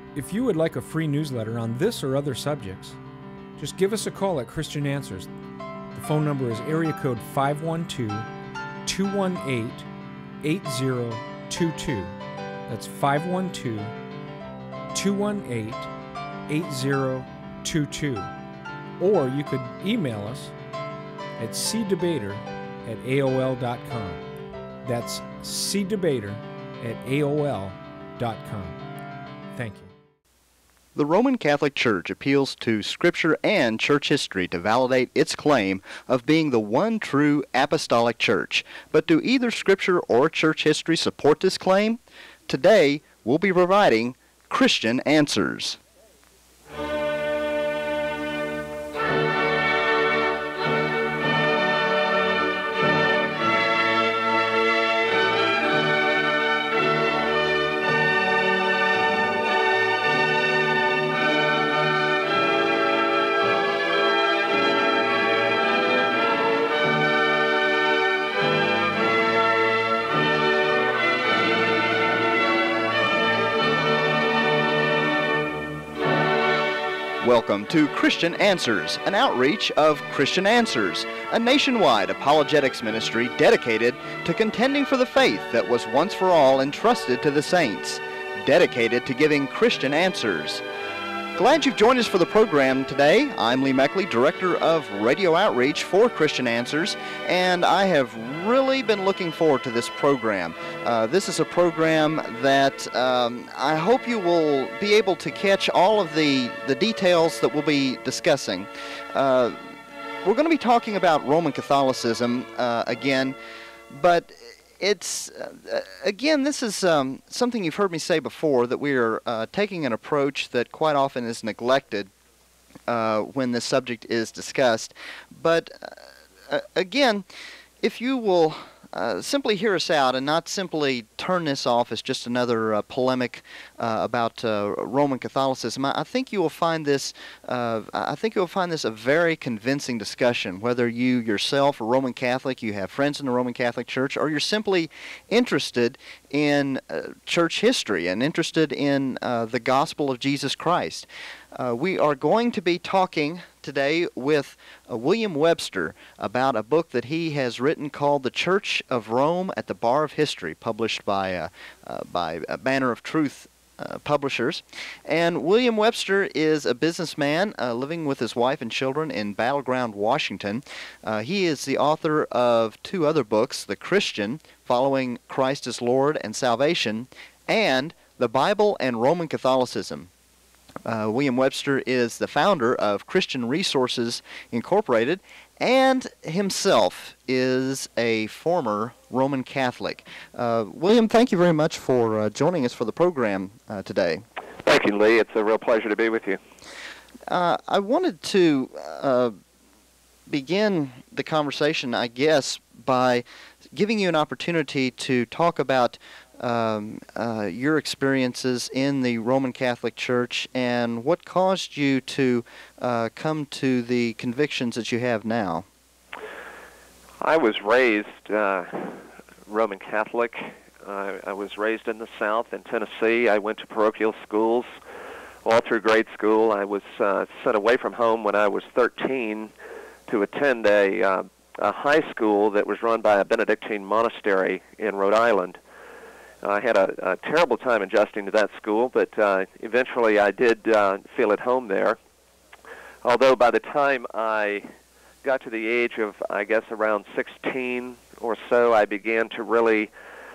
If you would like a free newsletter on this or other subjects, just give us a call at Christian Answers. The phone number is area code 512-218-8022. That's 512-218-8022. Or you could email us at cdebater@aol.com. That's cdebater@aol.com. Thank you. The Roman Catholic Church appeals to Scripture and church history to validate its claim of being the one true apostolic church. But do either Scripture or church history support this claim? Today, we'll be providing Christian answers. Welcome to Christian Answers, an outreach of Christian Answers, a nationwide apologetics ministry dedicated to contending for the faith that was once for all entrusted to the saints, dedicated to giving Christian answers. Glad you've joined us for the program today. I'm Lee Meckley, Director of Radio Outreach for Christian Answers, and I have really been looking forward to this program. This is a program that I hope you will be able to catch all of the details that we'll be discussing. We're going to be talking about Roman Catholicism again, but it's, again, this is something you've heard me say before, that we are taking an approach that quite often is neglected when this subject is discussed. But again, if you will simply hear us out and not simply turn this off as just another polemic about Roman Catholicism, I think you will find this. I think you will find this a very convincing discussion. Whether you yourself are Roman Catholic, you have friends in the Roman Catholic Church, or you're simply interested in church history and interested in the gospel of Jesus Christ. We are going to be talking today with William Webster about a book that he has written called The Church of Rome at the Bar of History, published by Banner of Truth publishers. And William Webster is a businessman living with his wife and children in Battleground, Washington. He is the author of two other books, The Christian, Following Christ as Lord and Salvation, and The Bible and Roman Catholicism. William Webster is the founder of Christian Resources Incorporated, and himself is a former Roman Catholic. William, thank you very much for joining us for the program today. Thank you, Lee. It's a real pleasure to be with you. I wanted to begin the conversation, I guess, by giving you an opportunity to talk about your experiences in the Roman Catholic Church and what caused you to come to the convictions that you have now. I was raised Roman Catholic. I was raised in the South, in Tennessee. I went to parochial schools all through grade school. I was sent away from home when I was 13 to attend a high school that was run by a Benedictine monastery in Rhode Island. I had a terrible time adjusting to that school, but eventually I did feel at home there. Although by the time I got to the age of, I guess, around 16 or so, I began to really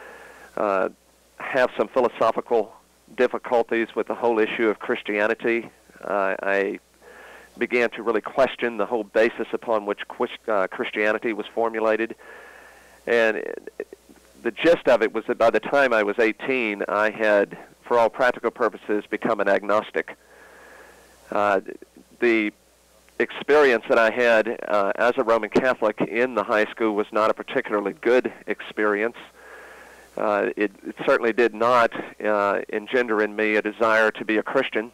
have some philosophical difficulties with the whole issue of Christianity. I began to really question the whole basis upon which Christianity was formulated. And the gist of it was that by the time I was 18, I had, for all practical purposes, become an agnostic. The experience that I had as a Roman Catholic in the high school was not a particularly good experience. It certainly did not engender in me a desire to be a Christian.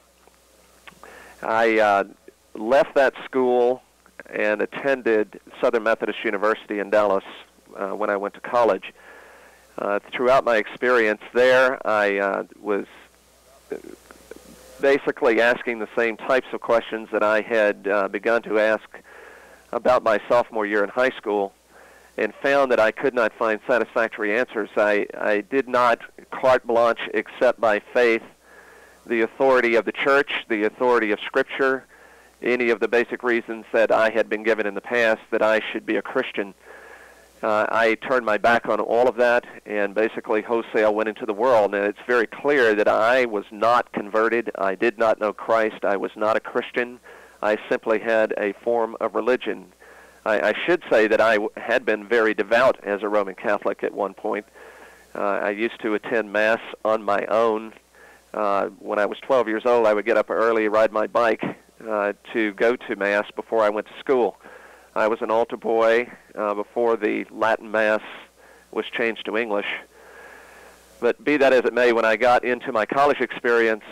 I left that school and attended Southern Methodist University in Dallas when I went to college. Throughout my experience there, I was basically asking the same types of questions that I had begun to ask about my sophomore year in high school, and found that I could not find satisfactory answers. I did not carte blanche accept by faith the authority of the church, the authority of Scripture, any of the basic reasons that I had been given in the past that I should be a Christian. I turned my back on all of that and basically wholesale went into the world. And it's very clear that I was not converted. I did not know Christ. I was not a Christian. I simply had a form of religion. I should say that I had been very devout as a Roman Catholic at one point. I used to attend Mass on my own. When I was 12 years old, I would get up early, ride my bike to go to Mass before I went to school. I was an altar boy before the Latin Mass was changed to English. But be that as it may, when I got into my college experience,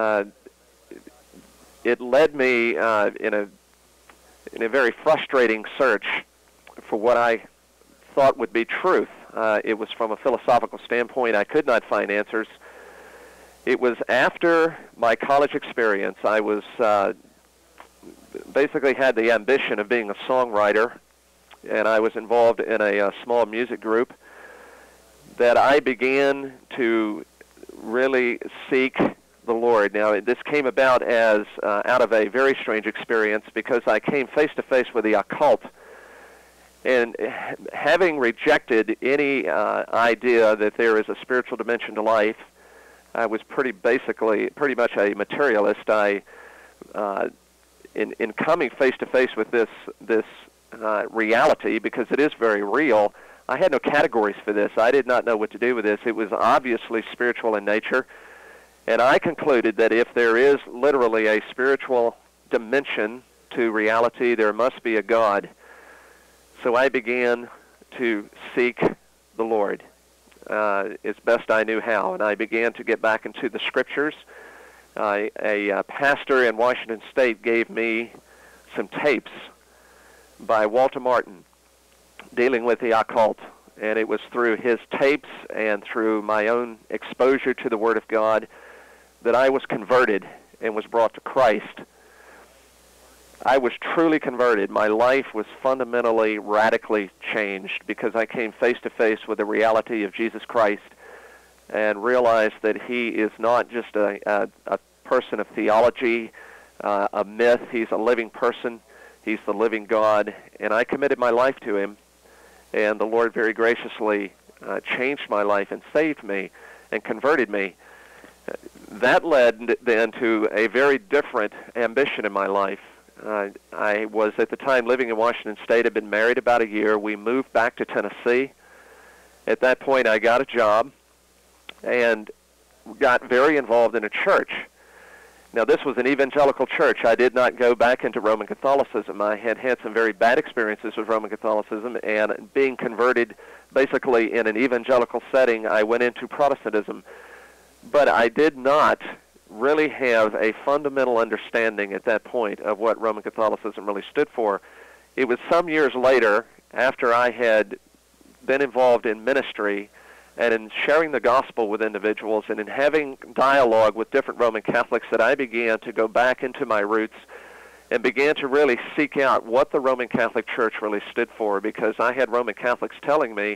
it led me in a very frustrating search for what I thought would be truth. It was from a philosophical standpoint. I could not find answers. It was after my college experience. I was basically had the ambition of being a songwriter, and I was involved in a small music group, that I began to really seek the Lord. Now, this came about as out of a very strange experience, because I came face to face with the occult, and having rejected any idea that there is a spiritual dimension to life, I was pretty much a materialist. In coming face to face with this reality, because it is very real, I had no categories for this. I did not know what to do with this. It was obviously spiritual in nature. And I concluded that if there is literally a spiritual dimension to reality, there must be a God. So I began to seek the Lord as best I knew how, and I began to get back into the Scriptures. A pastor in Washington State gave me some tapes by Walter Martin dealing with the occult, and it was through his tapes and through my own exposure to the Word of God that I was converted and was brought to Christ. I was truly converted. My life was fundamentally, radically changed, because I came face to face with the reality of Jesus Christ and realized that He is not just a person of theology, a myth. He's a living person. He's the living God. And I committed my life to Him, and the Lord very graciously changed my life and saved me and converted me. That led then to a very different ambition in my life. I was at the time living in Washington State. Had been married about a year. We moved back to Tennessee. At that point, I got a job and got very involved in a church. Now, this was an evangelical church. I did not go back into Roman Catholicism. I had had some very bad experiences with Roman Catholicism, and being converted basically in an evangelical setting, I went into Protestantism. But I did not really have a fundamental understanding at that point of what Roman Catholicism really stood for. It was some years later, after I had been involved in ministry and in sharing the gospel with individuals and in having dialogue with different Roman Catholics, that I began to go back into my roots and began to really seek out what the Roman Catholic Church really stood for, because I had Roman Catholics telling me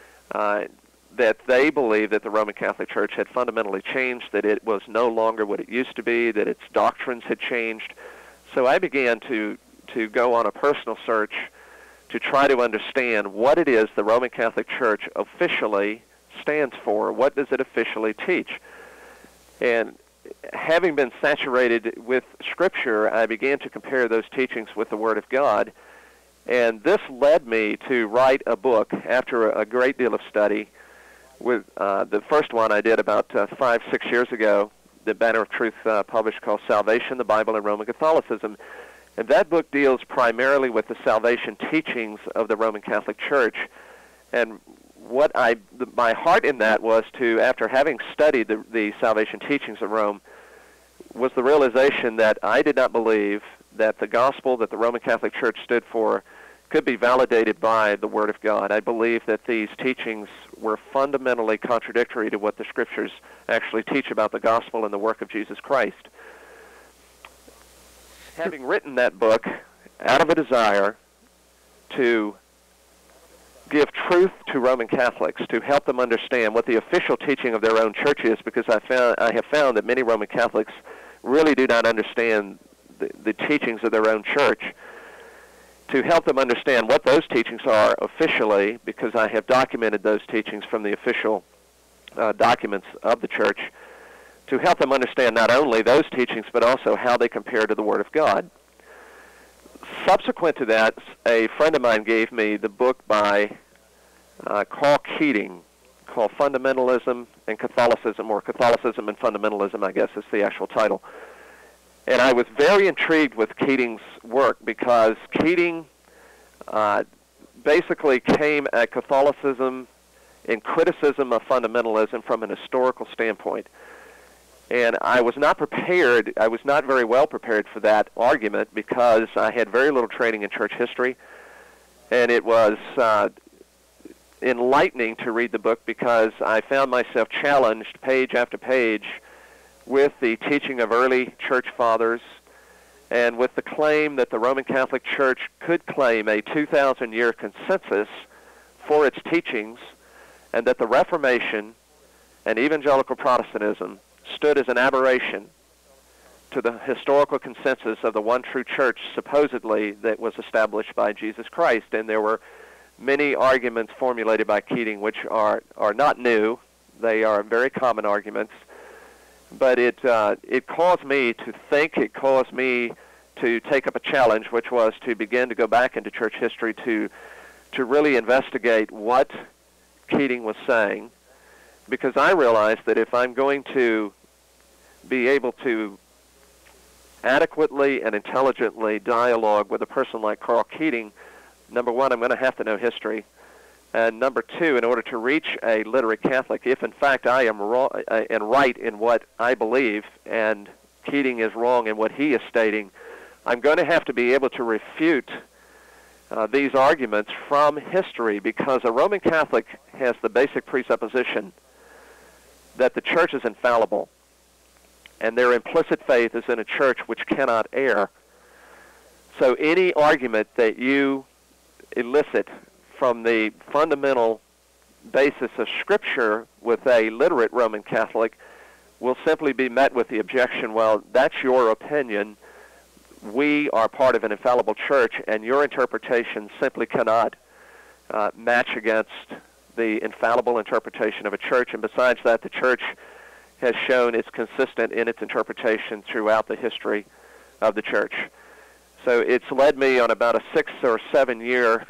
that they believed that the Roman Catholic Church had fundamentally changed, that it was no longer what it used to be, that its doctrines had changed. So I began to go on a personal search to try to understand what it is the Roman Catholic Church officially stands for. What does it officially teach? And having been saturated with Scripture, I began to compare those teachings with the Word of God. And this led me to write a book after a great deal of study. With the first one I did about 5-6 years ago, the Banner of Truth published, called Salvation, the Bible, and Roman Catholicism. And that book deals primarily with the salvation teachings of the Roman Catholic Church. And what my heart in that was to, after having studied the salvation teachings of Rome, was the realization that I did not believe that the gospel that the Roman Catholic Church stood for could be validated by the Word of God. I believe that these teachings were fundamentally contradictory to what the Scriptures actually teach about the gospel and the work of Jesus Christ. Having written that book out of a desire to give truth to Roman Catholics, to help them understand what the official teaching of their own church is, because I have found that many Roman Catholics really do not understand the teachings of their own church, to help them understand what those teachings are officially, because I have documented those teachings from the official documents of the church, to help them understand not only those teachings, but also how they compare to the Word of God. Subsequent to that, a friend of mine gave me the book by Karl Keating called Fundamentalism and Catholicism, or Catholicism and Fundamentalism, I guess is the actual title. And I was very intrigued with Keating's work, because Keating basically came at Catholicism in criticism of fundamentalism from an historical standpoint. And I was not prepared, I was not very well prepared for that argument, because I had very little training in church history. And it was enlightening to read the book, because I found myself challenged page after page with the teaching of early church fathers, and with the claim that the Roman Catholic Church could claim a 2,000-year consensus for its teachings, and that the Reformation and evangelical Protestantism stood as an aberration to the historical consensus of the one true church, supposedly, that was established by Jesus Christ. And there were many arguments formulated by Keating which are not new. They are very common arguments. But it caused me to think, it caused me to take up a challenge, which was to begin to go back into church history to really investigate what Keating was saying, because I realized that if I'm going to be able to adequately and intelligently dialogue with a person like Karl Keating, number one, I'm going to have to know history. And number two, in order to reach a literate Catholic, if in fact I am wrong and right in what I believe, and Keating is wrong in what he is stating, I'm going to have to be able to refute these arguments from history, because a Roman Catholic has the basic presupposition that the church is infallible, and their implicit faith is in a church which cannot err. So any argument that you elicit from the fundamental basis of Scripture with a literate Roman Catholic will simply be met with the objection, well, that's your opinion. We are part of an infallible church, and your interpretation simply cannot match against the infallible interpretation of a church. And besides that, the church has shown it's consistent in its interpretation throughout the history of the church. So it's led me on about a 6 or 7 year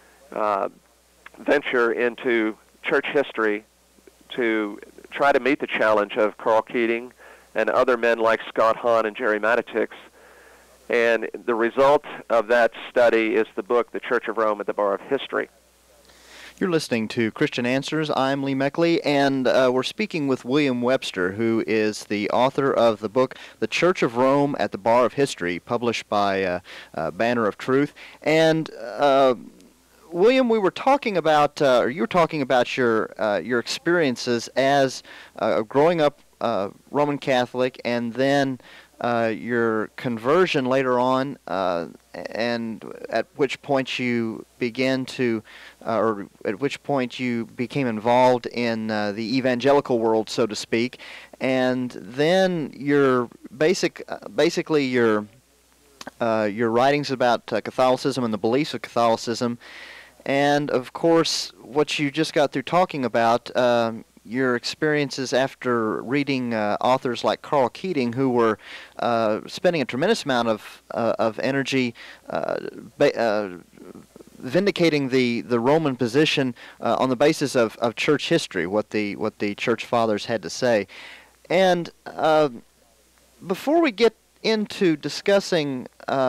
venture into church history to try to meet the challenge of Karl Keating and other men like Scott Hahn and Gerry Mataticks. And the result of that study is the book, The Church of Rome at the Bar of History. You're listening to Christian Answers. I'm Lee Meckley, and we're speaking with William Webster, who is the author of the book, The Church of Rome at the Bar of History, published by Banner of Truth. And William, we were talking about, or you were talking about your experiences as growing up Roman Catholic, and then your conversion later on, and at which point you began to, or at which point you became involved in the evangelical world, so to speak, and then your basically your writings about Catholicism and the beliefs of Catholicism, and of course what you just got through talking about. Your experiences after reading authors like Karl Keating, who were spending a tremendous amount of energy vindicating the Roman position on the basis of church history, what the church fathers had to say. And before we get into discussing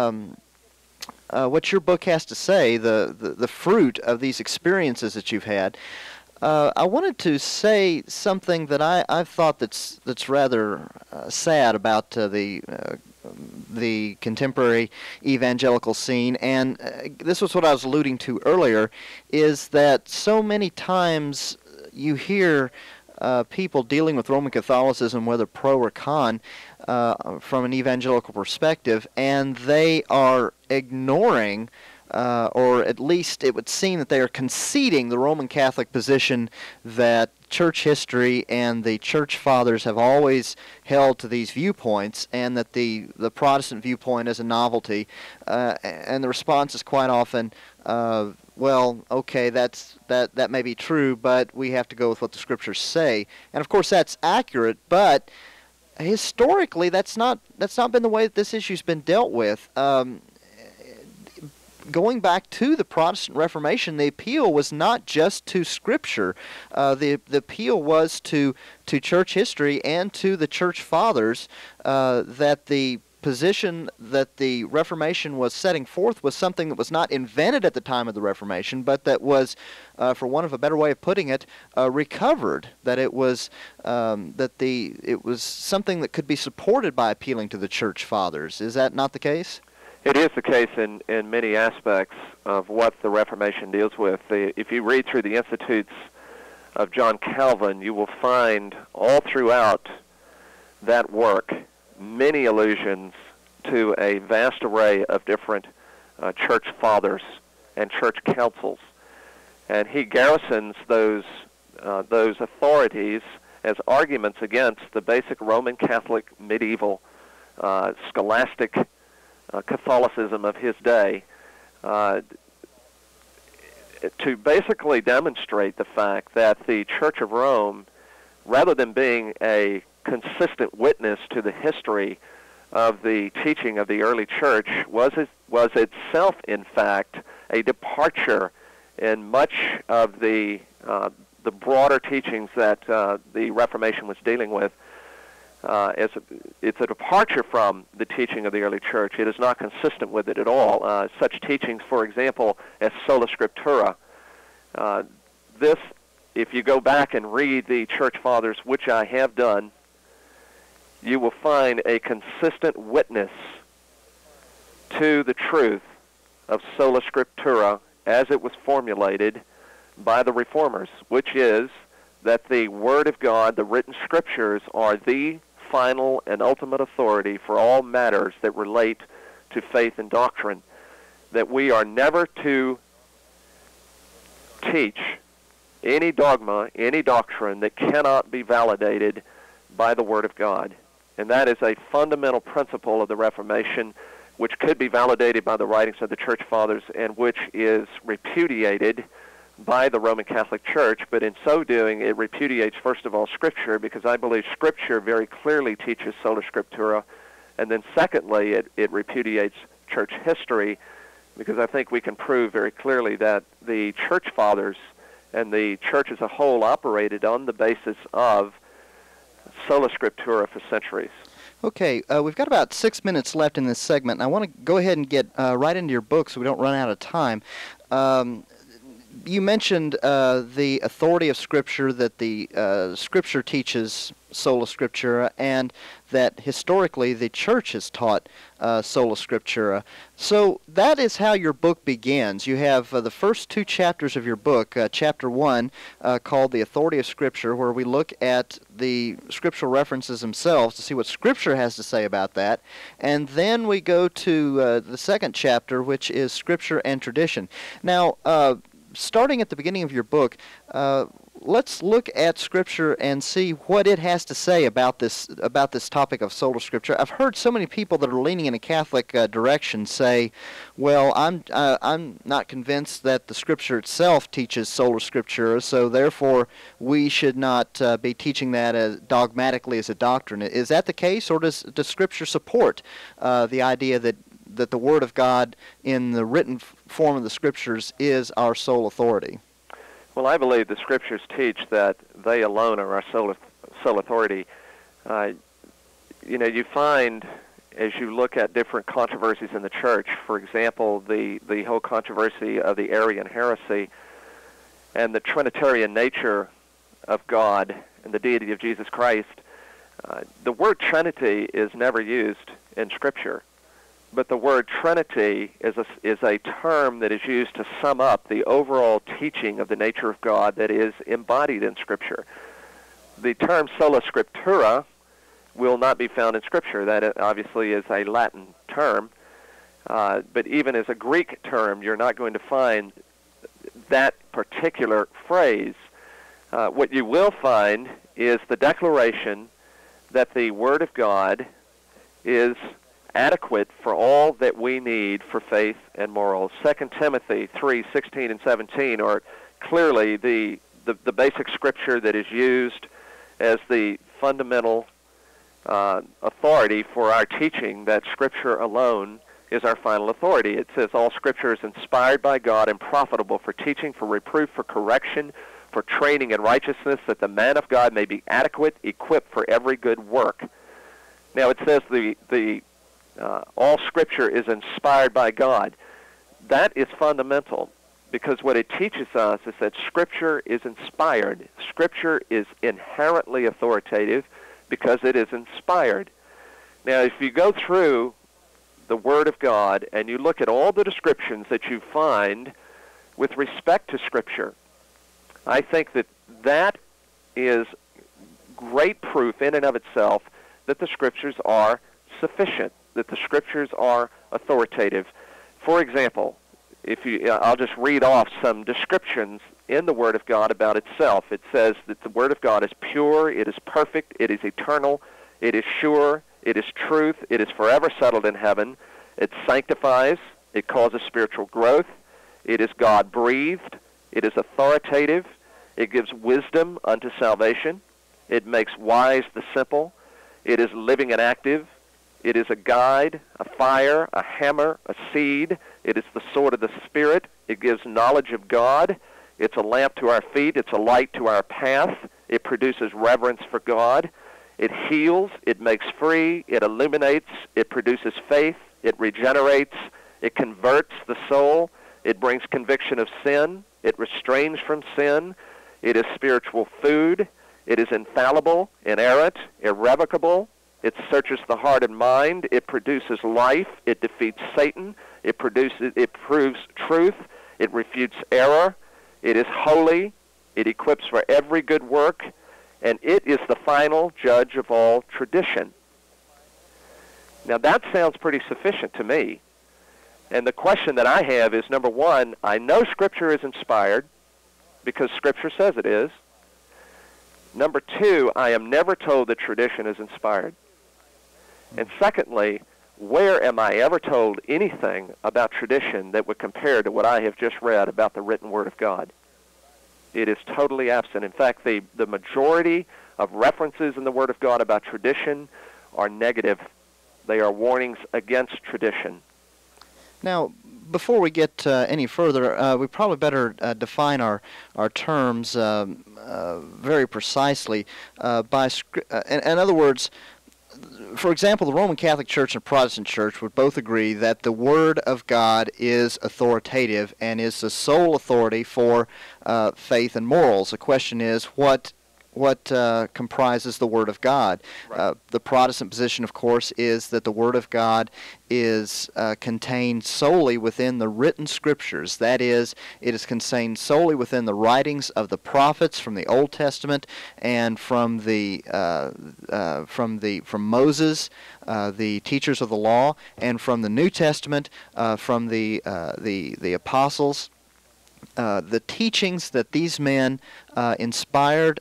what your book has to say, the fruit of these experiences that you've had, I wanted to say something that I've thought that's rather sad about the the contemporary evangelical scene, and this was what I was alluding to earlier, is that so many times you hear people dealing with Roman Catholicism, whether pro or con, from an evangelical perspective, and they are ignoring, or at least it would seem that they are conceding the Roman Catholic position that church history and the church fathers have always held to these viewpoints, and that the Protestant viewpoint is a novelty. And the response is quite often, well, okay, that may be true, but we have to go with what the Scriptures say. And of course that's accurate, but historically that's not been the way that this issue's been dealt with. Going back to the Protestant Reformation, the appeal was not just to Scripture. The appeal was to church history and to the church fathers, that the position that the Reformation was setting forth was something that was not invented at the time of the Reformation, but that was, for want of a better way of putting it, recovered. That it was it was something that could be supported by appealing to the church fathers. Is that not the case? It is the case in many aspects of what the Reformation deals with. If you read through the Institutes of John Calvin, you will find all throughout that work many allusions to a vast array of different church fathers and church councils. And he garrisons those authorities as arguments against the basic Roman Catholic medieval scholastic Catholicism of his day, to basically demonstrate the fact that the Church of Rome, rather than being a consistent witness to the history of the teaching of the early church, was itself, in fact, a departure in much of the broader teachings that the Reformation was dealing with. It's a departure from the teaching of the early church. It is not consistent with it at all. Such teachings, for example, as sola scriptura. This, if you go back and read the church fathers, which I have done, you will find a consistent witness to the truth of sola scriptura as it was formulated by the Reformers, which is that the Word of God, the written Scriptures, are the final and ultimate authority for all matters that relate to faith and doctrine, that we are never to teach any dogma, any doctrine that cannot be validated by the Word of God. And that is a fundamental principle of the Reformation, which could be validated by the writings of the Church Fathers and which is repudiated by the Roman Catholic Church, but in so doing, it repudiates, first of all, Scripture, because I believe Scripture very clearly teaches sola scriptura, and then secondly, it repudiates church history, because I think we can prove very clearly that the Church Fathers and the Church as a whole operated on the basis of sola scriptura for centuries. Okay, we've got about 6 minutes left in this segment, and I want to go ahead and get right into your book so we don't run out of time. You mentioned the authority of Scripture, that the Scripture teaches sola scriptura, and that historically the Church has taught sola scriptura. So that is how your book begins. You have the first two chapters of your book, chapter 1, called The Authority of Scripture, where we look at the scriptural references themselves to see what Scripture has to say about that. And then we go to the second chapter, which is Scripture and Tradition. Now, starting at the beginning of your book, let's look at Scripture and see what it has to say about this topic of sola scriptura. I've heard so many people that are leaning in a Catholic direction say, "Well, I'm not convinced that the Scripture itself teaches sola scriptura, so therefore we should not be teaching that as dogmatically as a doctrine." Is that the case, or does Scripture support the idea that the Word of God in the written form of the Scriptures is our sole authority? Well, I believe the Scriptures teach that they alone are our sole authority. You find, as you look at different controversies in the Church, for example, the whole controversy of the Arian heresy and the Trinitarian nature of God and the deity of Jesus Christ, the word Trinity is never used in Scripture. but the word Trinity is a term that is used to sum up the overall teaching of the nature of God that is embodied in Scripture. The term sola scriptura will not be found in Scripture. That obviously is a Latin term, but even as a Greek term, you're not going to find that particular phrase. What you will find is the declaration that the Word of God is adequate for all that we need for faith and morals. 2 Timothy 3:16 and 17 are clearly the basic scripture that is used as the fundamental authority for our teaching, that Scripture alone is our final authority. It says all Scripture is inspired by God and profitable for teaching, for reproof, for correction, for training in righteousness, that the man of God may be adequate, equipped for every good work. Now it says all Scripture is inspired by God. That is fundamental, because what it teaches us is that Scripture is inspired. Scripture is inherently authoritative because it is inspired. Now, if you go through the Word of God and you look at all the descriptions that you find with respect to Scripture, I think that that is great proof in and of itself that the Scriptures are sufficient, that the Scriptures are authoritative. For example, I'll just read off some descriptions in the Word of God about itself. It says that the Word of God is pure, it is perfect, it is eternal, it is sure, it is truth, it is forever settled in heaven, it sanctifies, it causes spiritual growth, it is God-breathed, it is authoritative, it gives wisdom unto salvation, it makes wise the simple, it is living and active, it is a guide, a fire, a hammer, a seed, it is the sword of the Spirit, it gives knowledge of God, it's a lamp to our feet, it's a light to our path, it produces reverence for God, it heals, it makes free, it illuminates, it produces faith, it regenerates, it converts the soul, it brings conviction of sin, it restrains from sin, it is spiritual food, it is infallible, inerrant, irrevocable, it searches the heart and mind, it produces life, it defeats Satan, it proves truth, it refutes error, it is holy, it equips for every good work, and it is the final judge of all tradition. Now that sounds pretty sufficient to me. And the question that I have is, number one, I know Scripture is inspired because Scripture says it is. Number two, I am never told that tradition is inspired. And secondly, where am I ever told anything about tradition that would compare to what I have just read about the written Word of God? It is totally absent. In fact, the majority of references in the Word of God about tradition are negative. They are warnings against tradition. Now, before we get any further, we probably better define our terms very precisely. In other words, for example, the Roman Catholic Church and Protestant Church would both agree that the Word of God is authoritative and is the sole authority for faith and morals. The question is, what comprises the Word of God? Right. The Protestant position, of course, is that the Word of God is contained solely within the written Scriptures. That is, it is contained solely within the writings of the prophets from the Old Testament and from Moses, the teachers of the law, and from the New Testament, from the apostles. The teachings that these men inspired,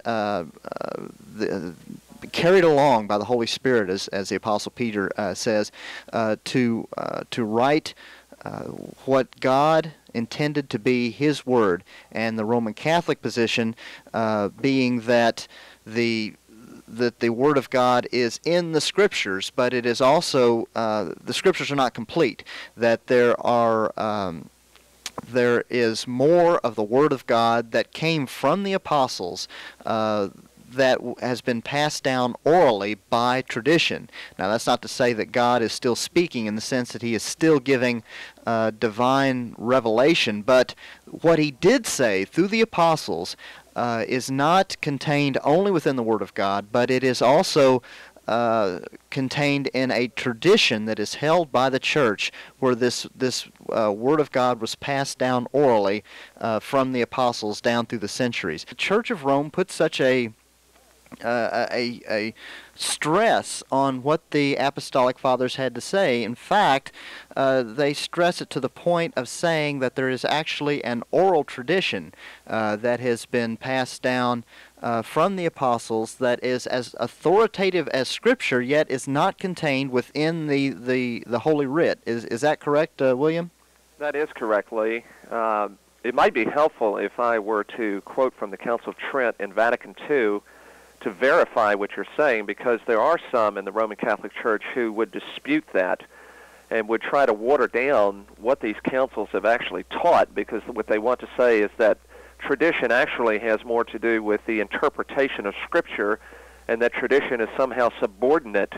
carried along by the Holy Spirit, as the Apostle Peter says, to write what God intended to be His Word, and the Roman Catholic position being that the Word of God is in the Scriptures, but it is also the Scriptures are not complete. That there is more of the Word of God that came from the apostles that has been passed down orally by tradition. Now, that's not to say that God is still speaking in the sense that He is still giving divine revelation, but what He did say through the apostles is not contained only within the Word of God, but it is also contained in a tradition that is held by the church, where this Word of God was passed down orally from the apostles down through the centuries. The Church of Rome put such a stress on what the apostolic fathers had to say. In fact, they stress it to the point of saying that there is actually an oral tradition that has been passed down from the apostles that is as authoritative as Scripture, yet is not contained within the Holy Writ. Is that correct, William? That is correct, Lee. It might be helpful if I were to quote from the Council of Trent in Vatican II to verify what you're saying, because there are some in the Roman Catholic Church who would dispute that and would try to water down what these councils have actually taught, because what they want to say is that tradition actually has more to do with the interpretation of Scripture, and that tradition is somehow subordinate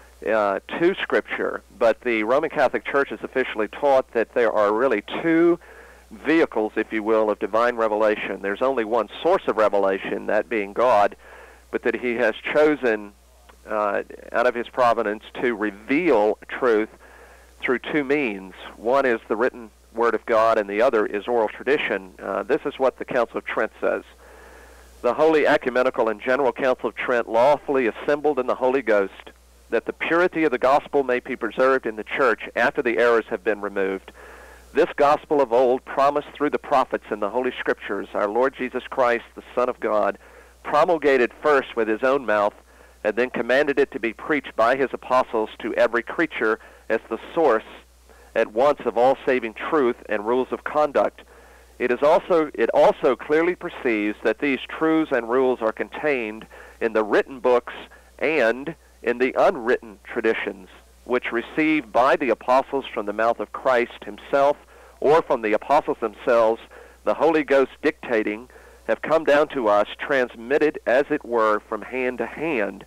to Scripture. But the Roman Catholic Church has officially taught that there are really two vehicles, if you will, of divine revelation. There's only one source of revelation, that being God, but that he has chosen out of his providence to reveal truth through two means. One is the written Word of God, and the other is oral tradition. This is what the Council of Trent says. The Holy Ecumenical and General Council of Trent lawfully assembled in the Holy Ghost, that the purity of the gospel may be preserved in the Church after the errors have been removed. This gospel of old, promised through the prophets in the Holy Scriptures, our Lord Jesus Christ, the Son of God, promulgated first with his own mouth, and then commanded it to be preached by his apostles to every creature as the source at once of all saving truth and rules of conduct. It also clearly perceives that these truths and rules are contained in the written books and in the unwritten traditions, which received by the apostles from the mouth of Christ himself, or from the apostles themselves, the Holy Ghost dictating, have come down to us, transmitted, as it were, from hand to hand.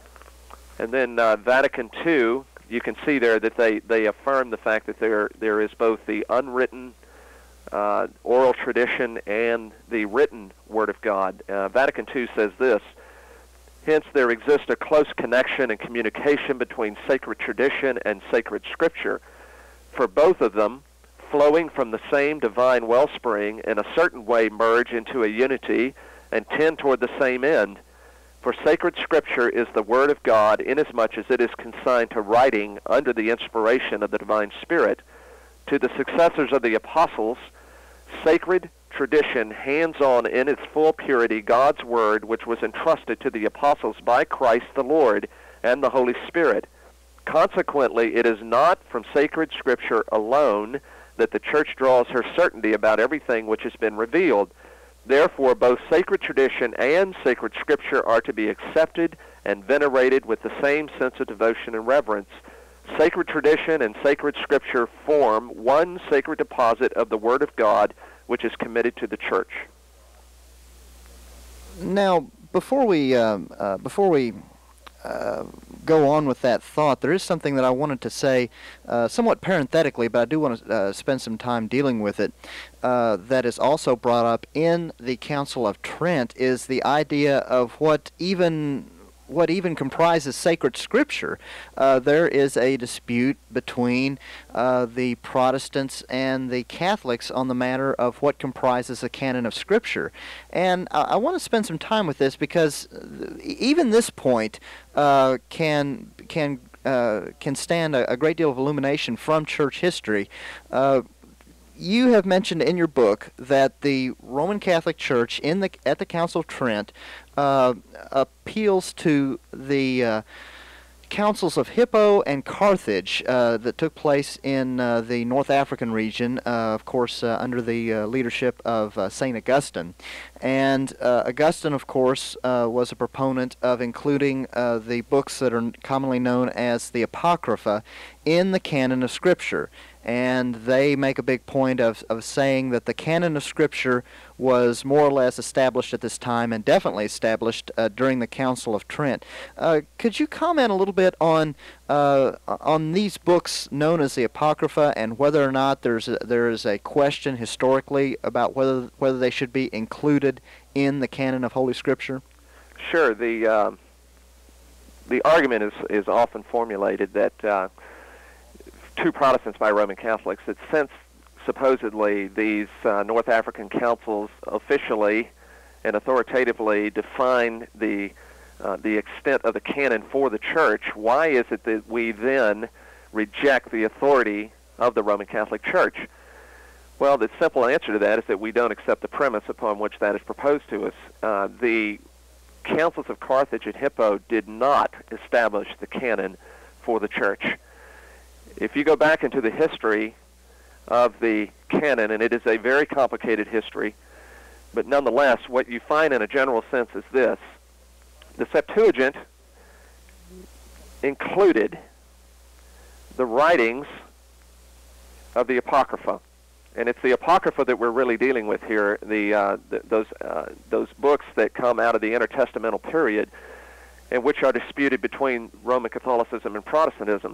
And then Vatican II, you can see there that they affirm the fact that there is both the unwritten oral tradition and the written Word of God. Vatican II says this: hence there exists a close connection and communication between sacred tradition and sacred Scripture, for both of them, flowing from the same divine wellspring, in a certain way merge into a unity and tend toward the same end. For sacred Scripture is the Word of God, inasmuch as it is consigned to writing under the inspiration of the divine Spirit. To the successors of the apostles, sacred tradition hands on in its full purity God's Word, which was entrusted to the apostles by Christ the Lord and the Holy Spirit. Consequently, it is not from sacred Scripture alone that the Church draws her certainty about everything which has been revealed. Therefore, both sacred tradition and sacred Scripture are to be accepted and venerated with the same sense of devotion and reverence. Sacred tradition and sacred Scripture form one sacred deposit of the Word of God, which is committed to the Church. Now, before we go on with that thought, there is something that I wanted to say somewhat parenthetically, but I do want to spend some time dealing with it, that is also brought up in the Council of Trent, is the idea of what even comprises sacred Scripture. There is a dispute between the Protestants and the Catholics on the matter of what comprises a canon of Scripture. And I want to spend some time with this, because even this point can stand a great deal of illumination from church history. You have mentioned in your book that the Roman Catholic Church at the Council of Trent appeals to the councils of Hippo and Carthage that took place in the North African region, of course, under the leadership of St. Augustine. And Augustine, of course, was a proponent of including the books that are commonly known as the Apocrypha in the canon of Scripture. And they make a big point of saying that the canon of Scripture was more or less established at this time, and definitely established during the Council of Trent. Could you comment a little bit on these books known as the Apocrypha, and whether or not there is a question historically about whether they should be included in the canon of Holy Scripture? Sure. the argument is often formulated that to Protestants by Roman Catholics that since supposedly these North African councils officially and authoritatively define the extent of the canon for the Church, why is it that we then reject the authority of the Roman Catholic Church? Well, the simple answer to that is that we don't accept the premise upon which that is proposed to us. The councils of Carthage and Hippo did not establish the canon for the Church. If you go back into the history of the canon, and it is a very complicated history, but nonetheless, what you find in a general sense is this. The Septuagint included the writings of the Apocrypha, and it's the Apocrypha that we're really dealing with here, those books that come out of the intertestamental period and which are disputed between Roman Catholicism and Protestantism.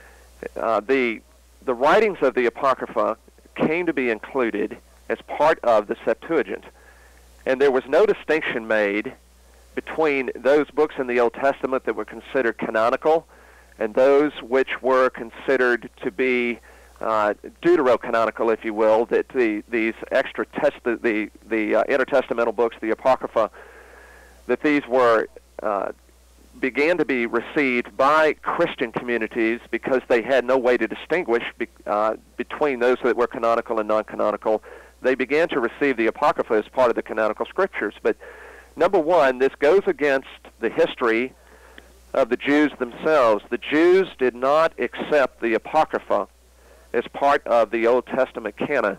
The writings of the Apocrypha came to be included as part of the Septuagint, and there was no distinction made between those books in the Old Testament that were considered canonical and those which were considered to be deuterocanonical, if you will, that these extra the intertestamental books, the Apocrypha, that these were began to be received by Christian communities because they had no way to distinguish between those that were canonical and non-canonical. They began to receive the Apocrypha as part of the canonical scriptures. But number one, this goes against the history of the Jews themselves. The Jews did not accept the Apocrypha as part of the Old Testament canon.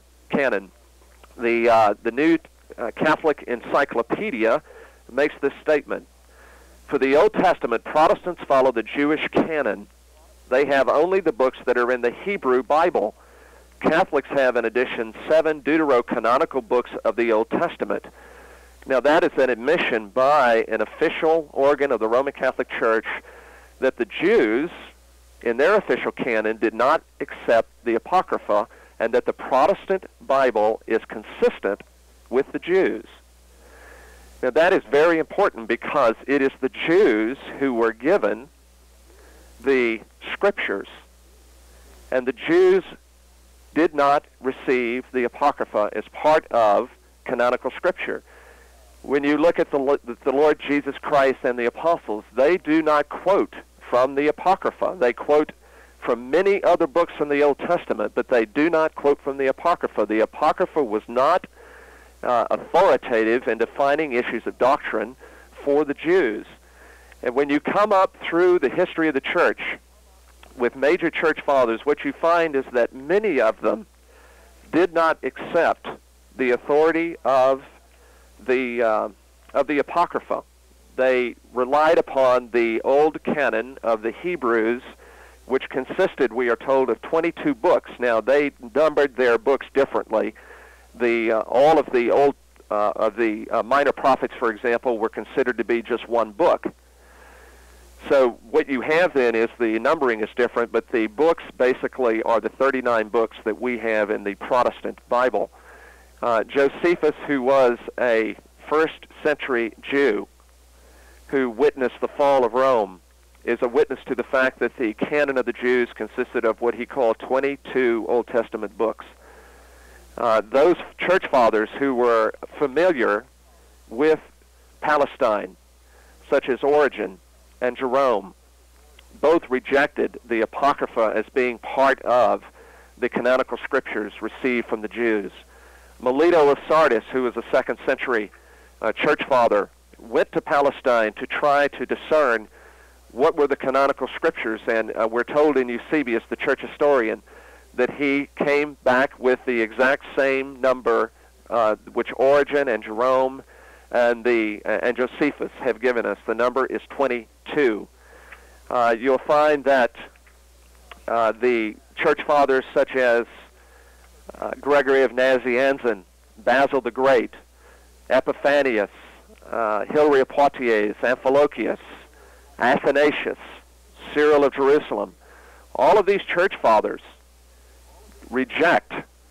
The New Catholic Encyclopedia makes this statement. For the Old Testament, Protestants follow the Jewish canon. They have only the books that are in the Hebrew Bible. Catholics have, in addition, 7 deuterocanonical books of the Old Testament. Now, that is an admission by an official organ of the Roman Catholic Church that the Jews, in their official canon, did not accept the Apocrypha, and that the Protestant Bible is consistent with the Jews. Now, that is very important because it is the Jews who were given the Scriptures, and the Jews did not receive the Apocrypha as part of canonical Scripture. When you look at the Lord Jesus Christ and the apostles, they do not quote from the Apocrypha. They quote from many other books in the Old Testament, but they do not quote from the Apocrypha. The Apocrypha was not authoritative in defining issues of doctrine for the Jews. And when you come up through the history of the church with major church fathers, what you find is that many of them did not accept the authority of the Apocrypha. They relied upon the old canon of the Hebrews, which consisted, we are told, of 22 books. Now, they numbered their books differently. All of the old minor prophets, for example, were considered to be just one book. So what you have then is the numbering is different, but the books basically are the 39 books that we have in the Protestant Bible. Josephus, who was a first-century Jew who witnessed the fall of Rome, is a witness to the fact that the canon of the Jews consisted of what he called 22 Old Testament books. Those church fathers who were familiar with Palestine, such as Origen and Jerome, both rejected the Apocrypha as being part of the canonical scriptures received from the Jews. Melito of Sardis, who was a second-century church father, went to Palestine to try to discern what were the canonical scriptures, and we're told in Eusebius, the church historian, that he came back with the exact same number which Origen and Jerome and Josephus have given us. The number is 22. You'll find that the church fathers such as Gregory of Nazianzen, Basil the Great, Epiphanius, Hilary of Poitiers, Amphilochius, Athanasius, Cyril of Jerusalem, all of these church fathers reject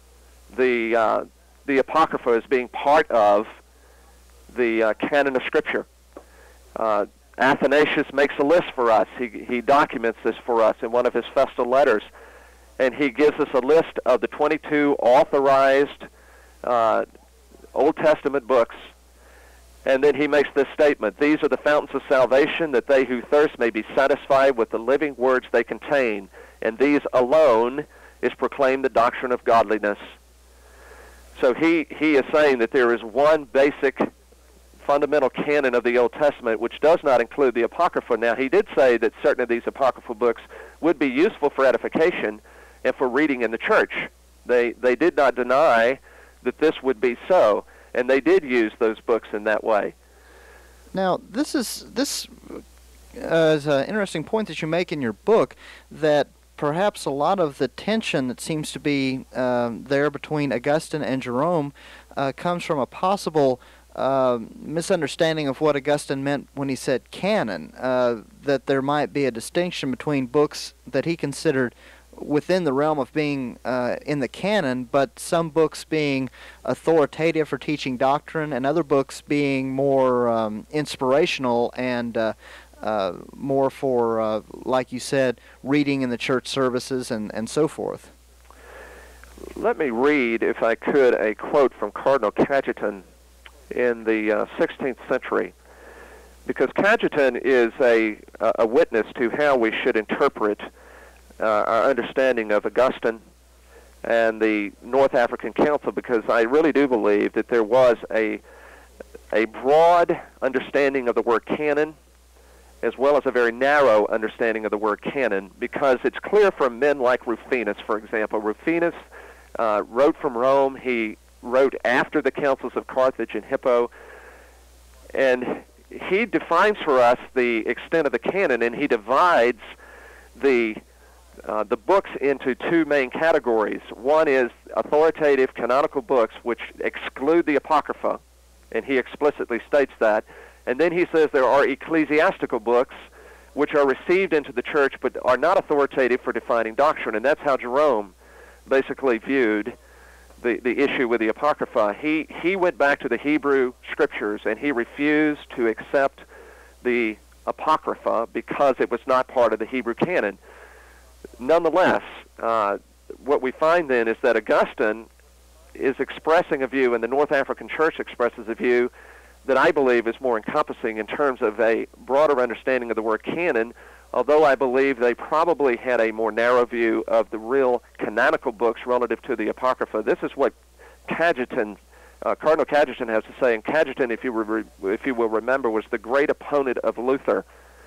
the Apocrypha as being part of the canon of Scripture. Athanasius makes a list for us. He documents this for us in one of his festal letters, and he gives us a list of the 22 authorized Old Testament books, and then he makes this statement: "These are the fountains of salvation, that they who thirst may be satisfied with the living words they contain, and these alone is proclaimed the doctrine of godliness." So he is saying that there is one basic fundamental canon of the Old Testament which does not include the Apocrypha. Now, he did say that certain of these Apocryphal books would be useful for edification and for reading in the church. They did not deny that this would be so, and they did use those books in that way. Now, this is an interesting point that you make in your book, that perhaps a lot of the tension that seems to be there between Augustine and Jerome comes from a possible misunderstanding of what Augustine meant when he said canon, that there might be a distinction between books that he considered within the realm of being in the canon, but some books being authoritative for teaching doctrine and other books being more inspirational and more for, like you said, reading in the church services and so forth. Let me read, if I could, a quote from Cardinal Cajetan in the 16th century, because Cajetan is a witness to how we should interpret our understanding of Augustine and the North African Council, because I really do believe that there was a broad understanding of the word canon as well as a very narrow understanding of the word canon, because it's clear from men like Rufinus, for example. Rufinus wrote from Rome. He wrote after the councils of Carthage and Hippo, and he defines for us the extent of the canon, and he divides the books into two main categories. One is authoritative canonical books, which exclude the Apocrypha, and he explicitly states that. And then he says there are ecclesiastical books which are received into the church but are not authoritative for defining doctrine, and that's how Jerome basically viewed the issue with the Apocrypha. He went back to the Hebrew Scriptures, and he refused to accept the Apocrypha because it was not part of the Hebrew canon. Nonetheless, what we find then is that Augustine is expressing a view, and the North African Church expresses a view that I believe is more encompassing in terms of a broader understanding of the word canon, although I believe they probably had a more narrow view of the real canonical books relative to the Apocrypha. This is what Cardinal Cajetan has to say, and Cajetan, if you will remember, was the great opponent of Luther.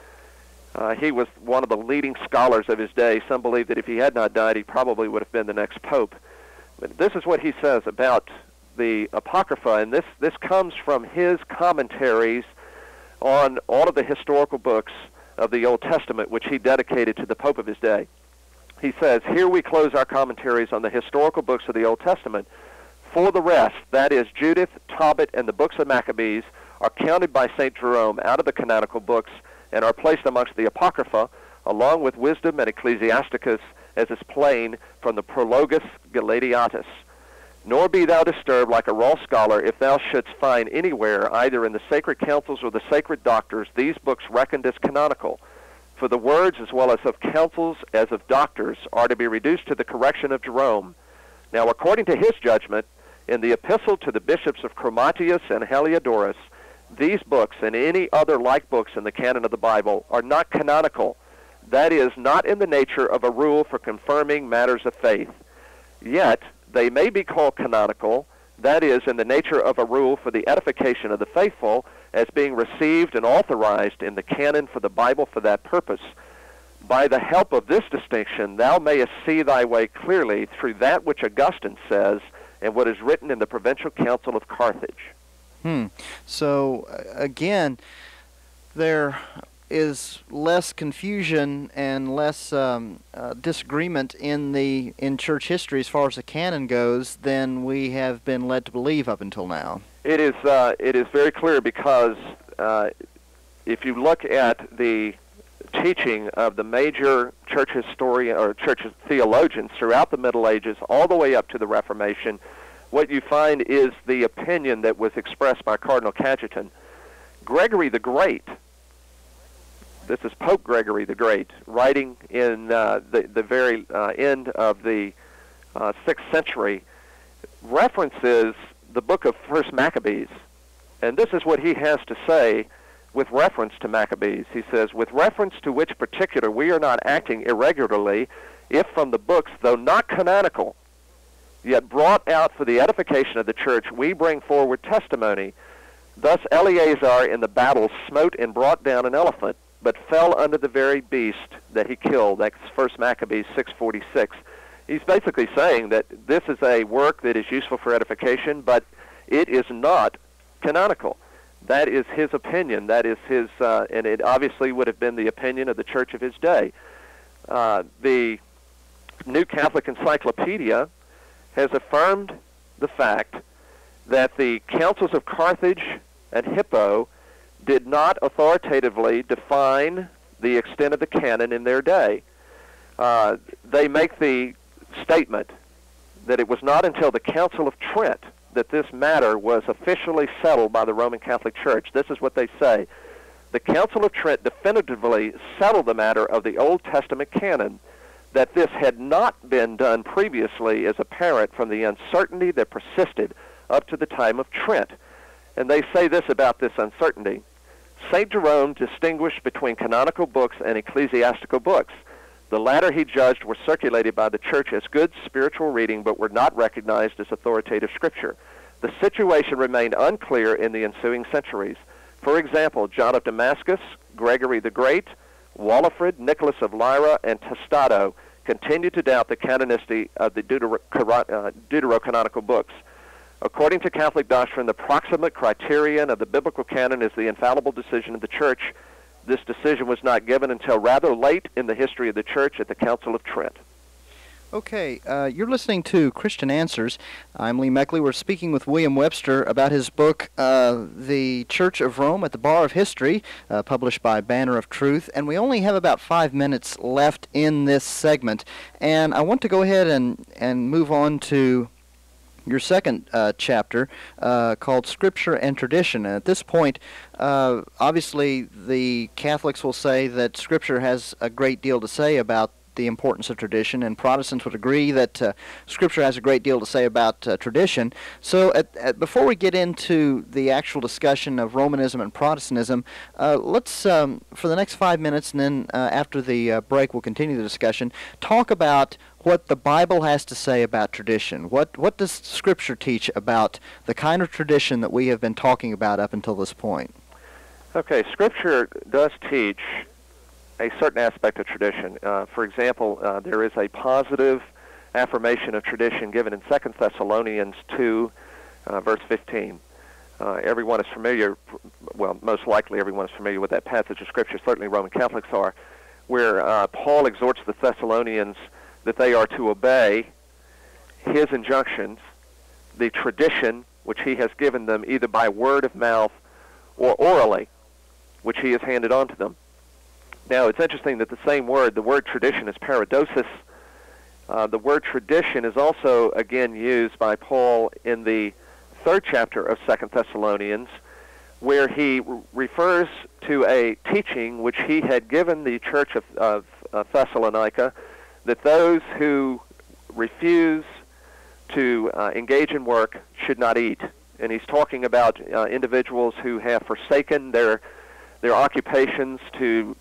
He was one of the leading scholars of his day. Some believe that if he had not died, he probably would have been the next pope. But this is what he says about the Apocrypha, and this comes from his commentaries on all of the historical books of the Old Testament, which he dedicated to the Pope of his day. He says, "Here we close our commentaries on the historical books of the Old Testament. For the rest, that is, Judith, Tobit, and the books of Maccabees, are counted by St. Jerome out of the canonical books and are placed amongst the Apocrypha, along with Wisdom and Ecclesiasticus, as is plain from the Prologus Galatiatus. Nor be thou disturbed like a raw scholar if thou shouldst find anywhere, either in the sacred councils or the sacred doctors, these books reckoned as canonical. For the words, as well as of councils as of doctors, are to be reduced to the correction of Jerome. Now, according to his judgment, in the epistle to the bishops of Chromatius and Heliodorus, these books and any other like books in the canon of the Bible are not canonical, that is, not in the nature of a rule for confirming matters of faith. Yet they may be called canonical, that is, in the nature of a rule for the edification of the faithful, as being received and authorized in the canon for the Bible for that purpose. By the help of this distinction, thou mayest see thy way clearly through that which Augustine says and what is written in the Provincial Council of Carthage." So, again, there is less confusion and less disagreement in church history as far as the canon goes than we have been led to believe up until now. It is very clear, because if you look at the teaching of the major church historian or church theologians throughout the Middle Ages all the way up to the Reformation, what you find is the opinion that was expressed by Cardinal Cajetan. Gregory the Great This is Pope Gregory the Great, writing in the very end of the 6th century, references the book of 1 Maccabees. And this is what he has to say with reference to Maccabees. He says, with reference to which particular we are not acting irregularly, if from the books, though not canonical, yet brought out for the edification of the church, we bring forward testimony. Thus Eleazar in the battle smote and brought down an elephant, but fell under the very beast that he killed. That's 1 Maccabees 6:46. He's basically saying that this is a work that is useful for edification, but it is not canonical. That is his opinion. That is his, and it obviously would have been the opinion of the church of his day. The New Catholic Encyclopedia has affirmed the fact that the councils of Carthage and Hippo did not authoritatively define the extent of the canon in their day. They make the statement that it was not until the Council of Trent that this matter was officially settled by the Roman Catholic Church. This is what they say. The Council of Trent definitively settled the matter of the Old Testament canon. That this had not been done previously is apparent from the uncertainty that persisted up to the time of Trent. And they say this about this uncertainty. St. Jerome distinguished between canonical books and ecclesiastical books. The latter he judged were circulated by the church as good spiritual reading, but were not recognized as authoritative scripture. The situation remained unclear in the ensuing centuries. For example, John of Damascus, Gregory the Great, Walafrid, Nicholas of Lyra, and Testado continued to doubt the canonicity of the deuterocanonical books. According to Catholic doctrine, the proximate criterion of the biblical canon is the infallible decision of the Church. This decision was not given until rather late in the history of the Church at the Council of Trent. Okay, you're listening to Christian Answers. I'm Lee Meckley. We're speaking with William Webster about his book, The Church of Rome at the Bar of History, published by Banner of Truth. And we only have about 5 minutes left in this segment. And I want to go ahead and move on to your second chapter called Scripture and Tradition. And at this point, obviously, the Catholics will say that Scripture has a great deal to say about the importance of tradition, and Protestants would agree that Scripture has a great deal to say about tradition. So before we get into the actual discussion of Romanism and Protestantism, let's, for the next 5 minutes, and then after the break we'll continue the discussion, talk about what the Bible has to say about tradition. What does Scripture teach about the kind of tradition that we have been talking about up until this point? Okay, Scripture does teach a certain aspect of tradition. For example, there is a positive affirmation of tradition given in 2 Thessalonians 2, verse 15. Everyone is familiar, well, most likely everyone is familiar with that passage of Scripture, certainly Roman Catholics are, where Paul exhorts the Thessalonians that they are to obey his injunctions, the tradition which he has given them either by word of mouth or orally, which he has handed on to them. Now, it's interesting that the same word, the word tradition, is paradosis. The word tradition is also, again, used by Paul in the 3rd chapter of 2 Thessalonians, where he refers to a teaching which he had given the church of Thessalonica, that those who refuse to engage in work should not eat. And he's talking about individuals who have forsaken their occupations to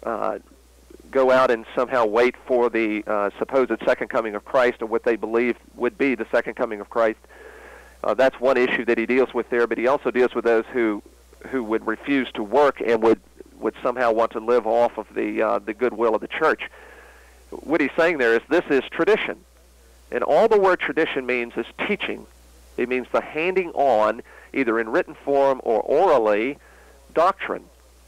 go out and somehow wait for the supposed second coming of Christ, or what they believe would be the second coming of Christ. That's one issue that he deals with there, but he also deals with those who would refuse to work and would somehow want to live off of the goodwill of the church. What he's saying there is this is tradition. And all the word tradition means is teaching. It means the handing on, either in written form or orally, doctrine.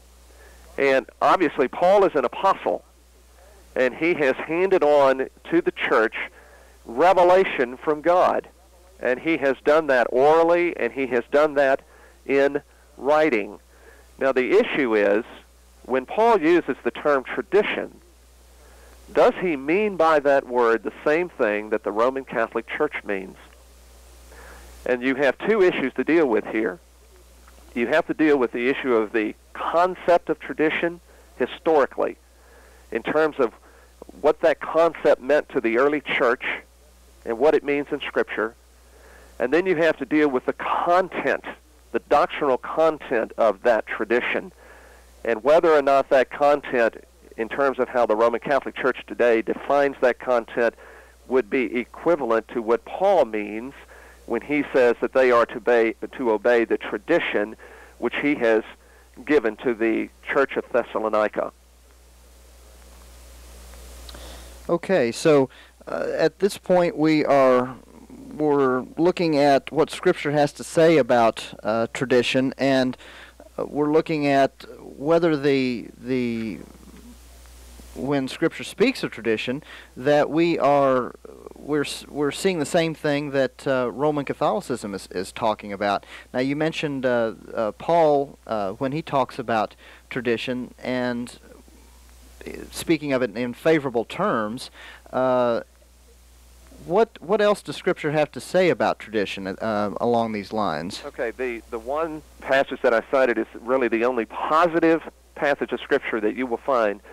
And obviously, Paul is an apostle, and he has handed on to the church revelation from God. And he has done that orally, and he has done that in writing. Now, the issue is, when Paul uses the term tradition, does he mean by that word the same thing that the Roman Catholic Church means? And you have two issues to deal with here. You have to deal with the issue of the concept of tradition historically in terms of what that concept meant to the early church and what it means in Scripture. And then you have to deal with the content, the doctrinal content of that tradition, and whether or not that content, in terms of how the Roman Catholic Church today defines that content, would be equivalent to what Paul means when he says that they are to obey the tradition which he has given to the Church of Thessalonica. Okay, so at this point we're looking at what Scripture has to say about tradition, and we're looking at whether when Scripture speaks of tradition, that we're seeing the same thing that Roman Catholicism is talking about. Now, you mentioned Paul when he talks about tradition and speaking of it in favorable terms. What else does Scripture have to say about tradition along these lines? Okay, the one passage that I cited is really the only positive passage of Scripture that you will find.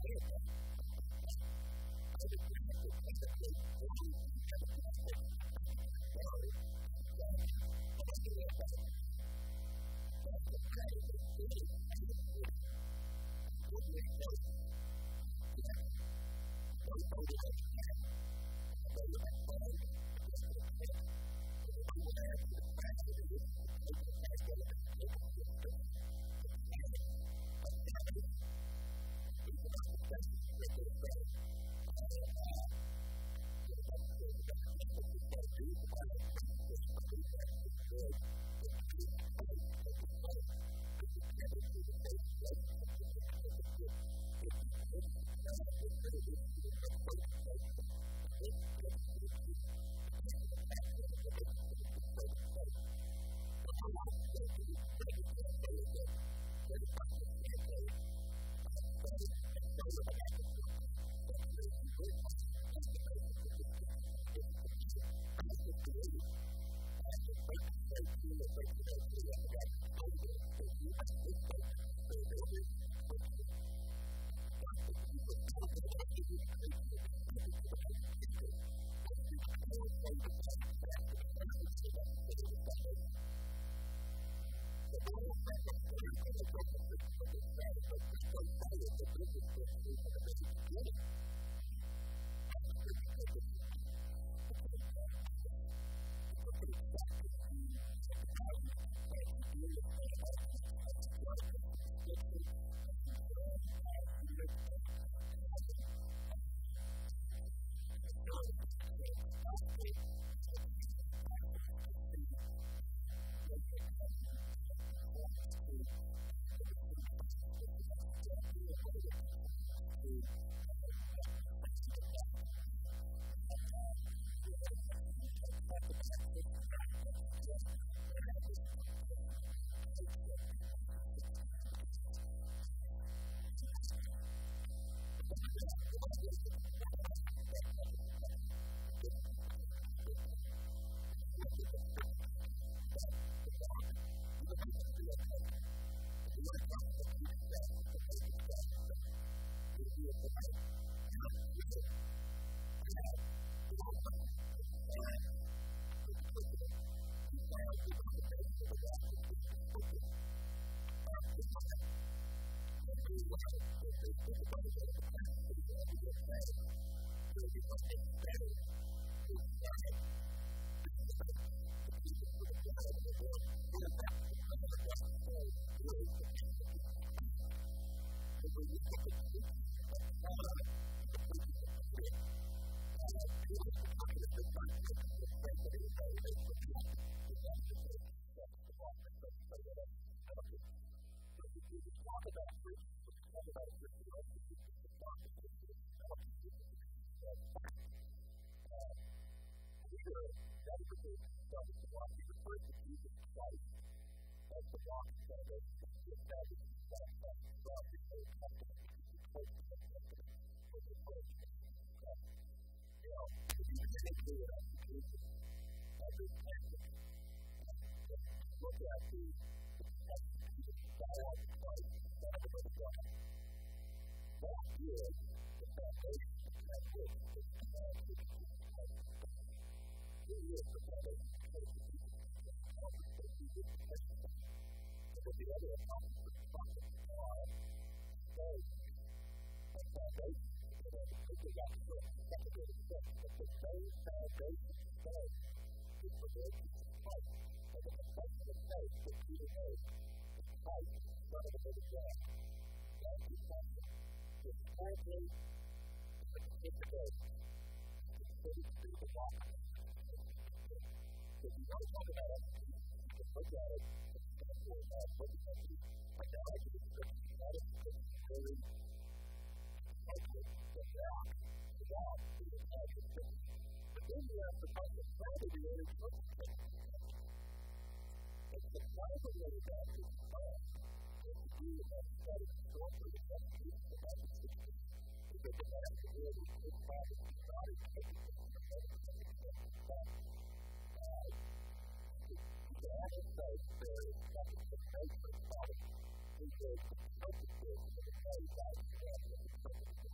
Thank you.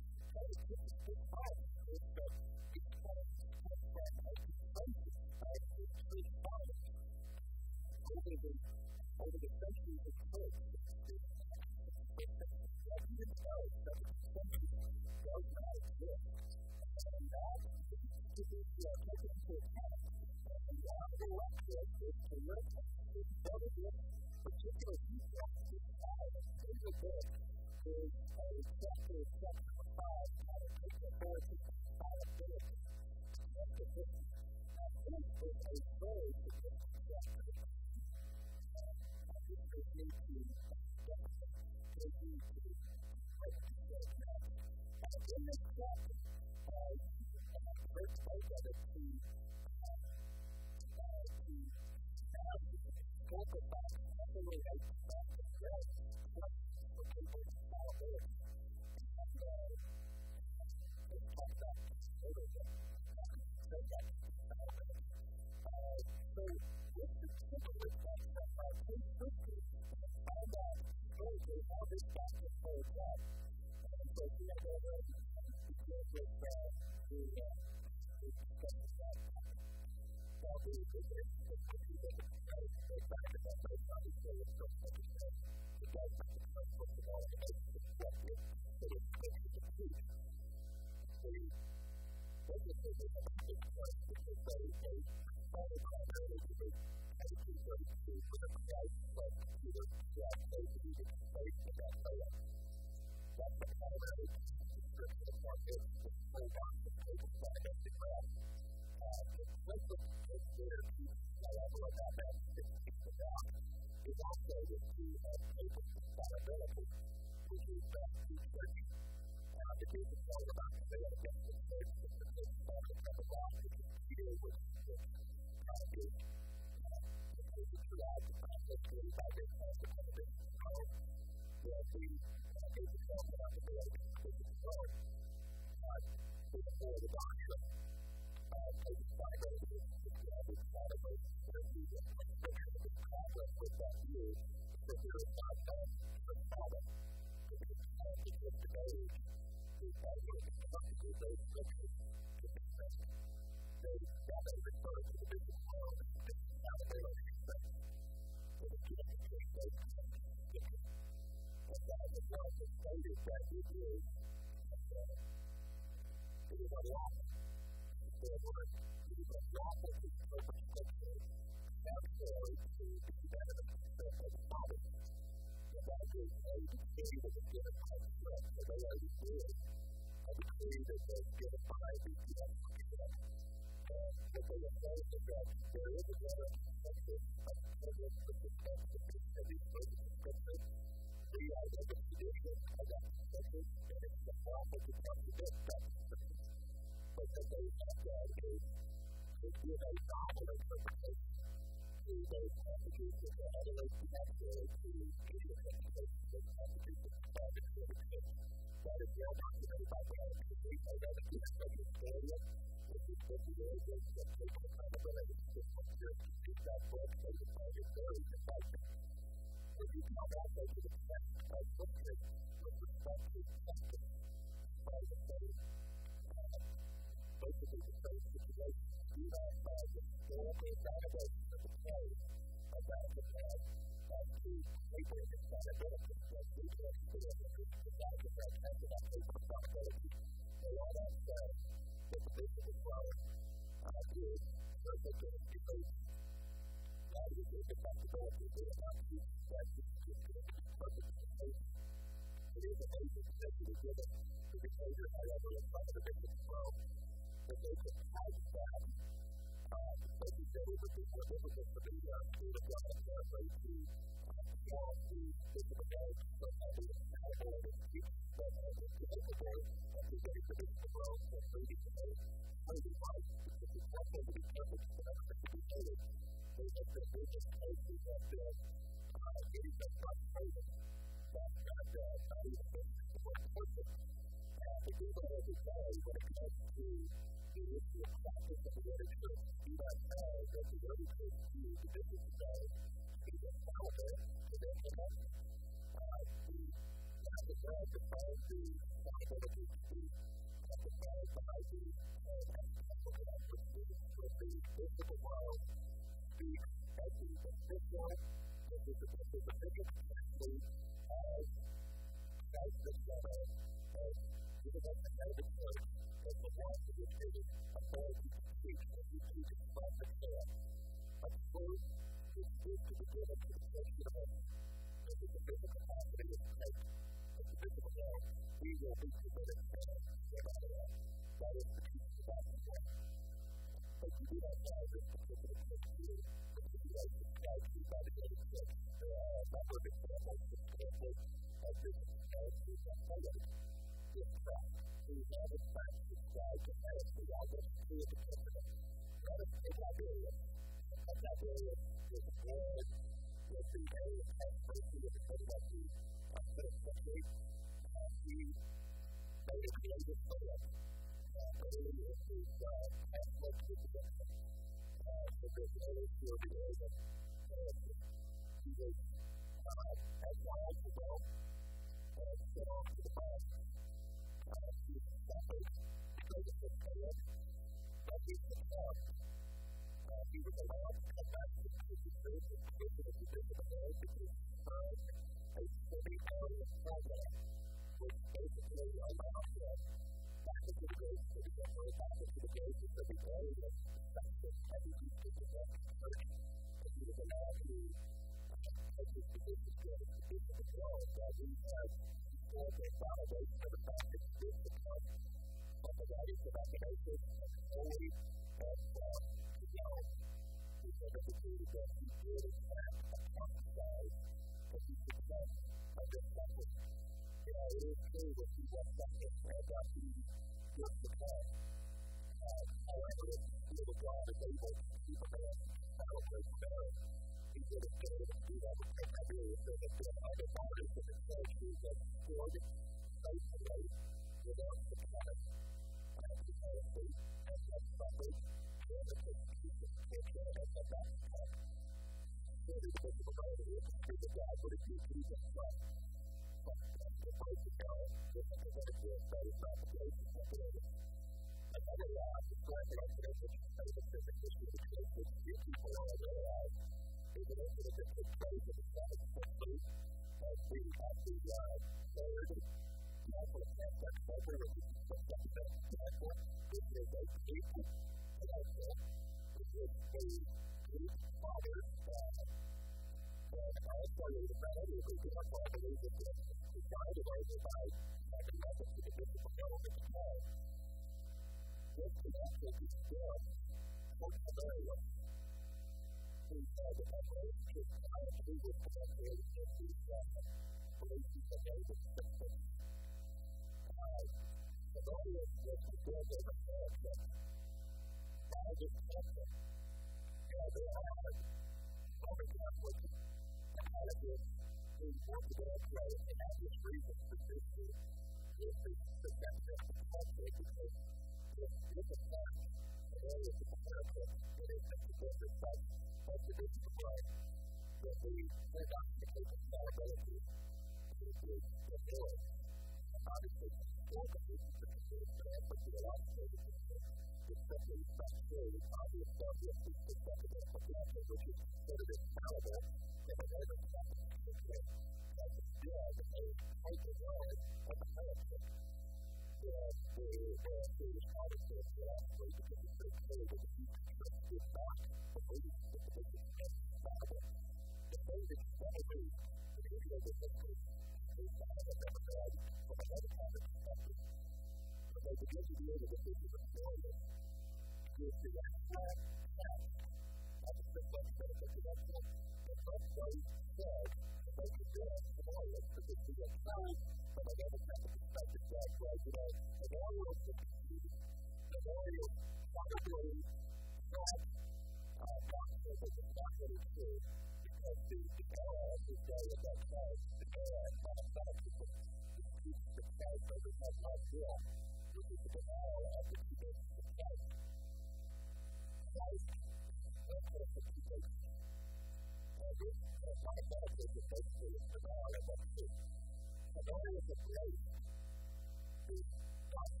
Thank you.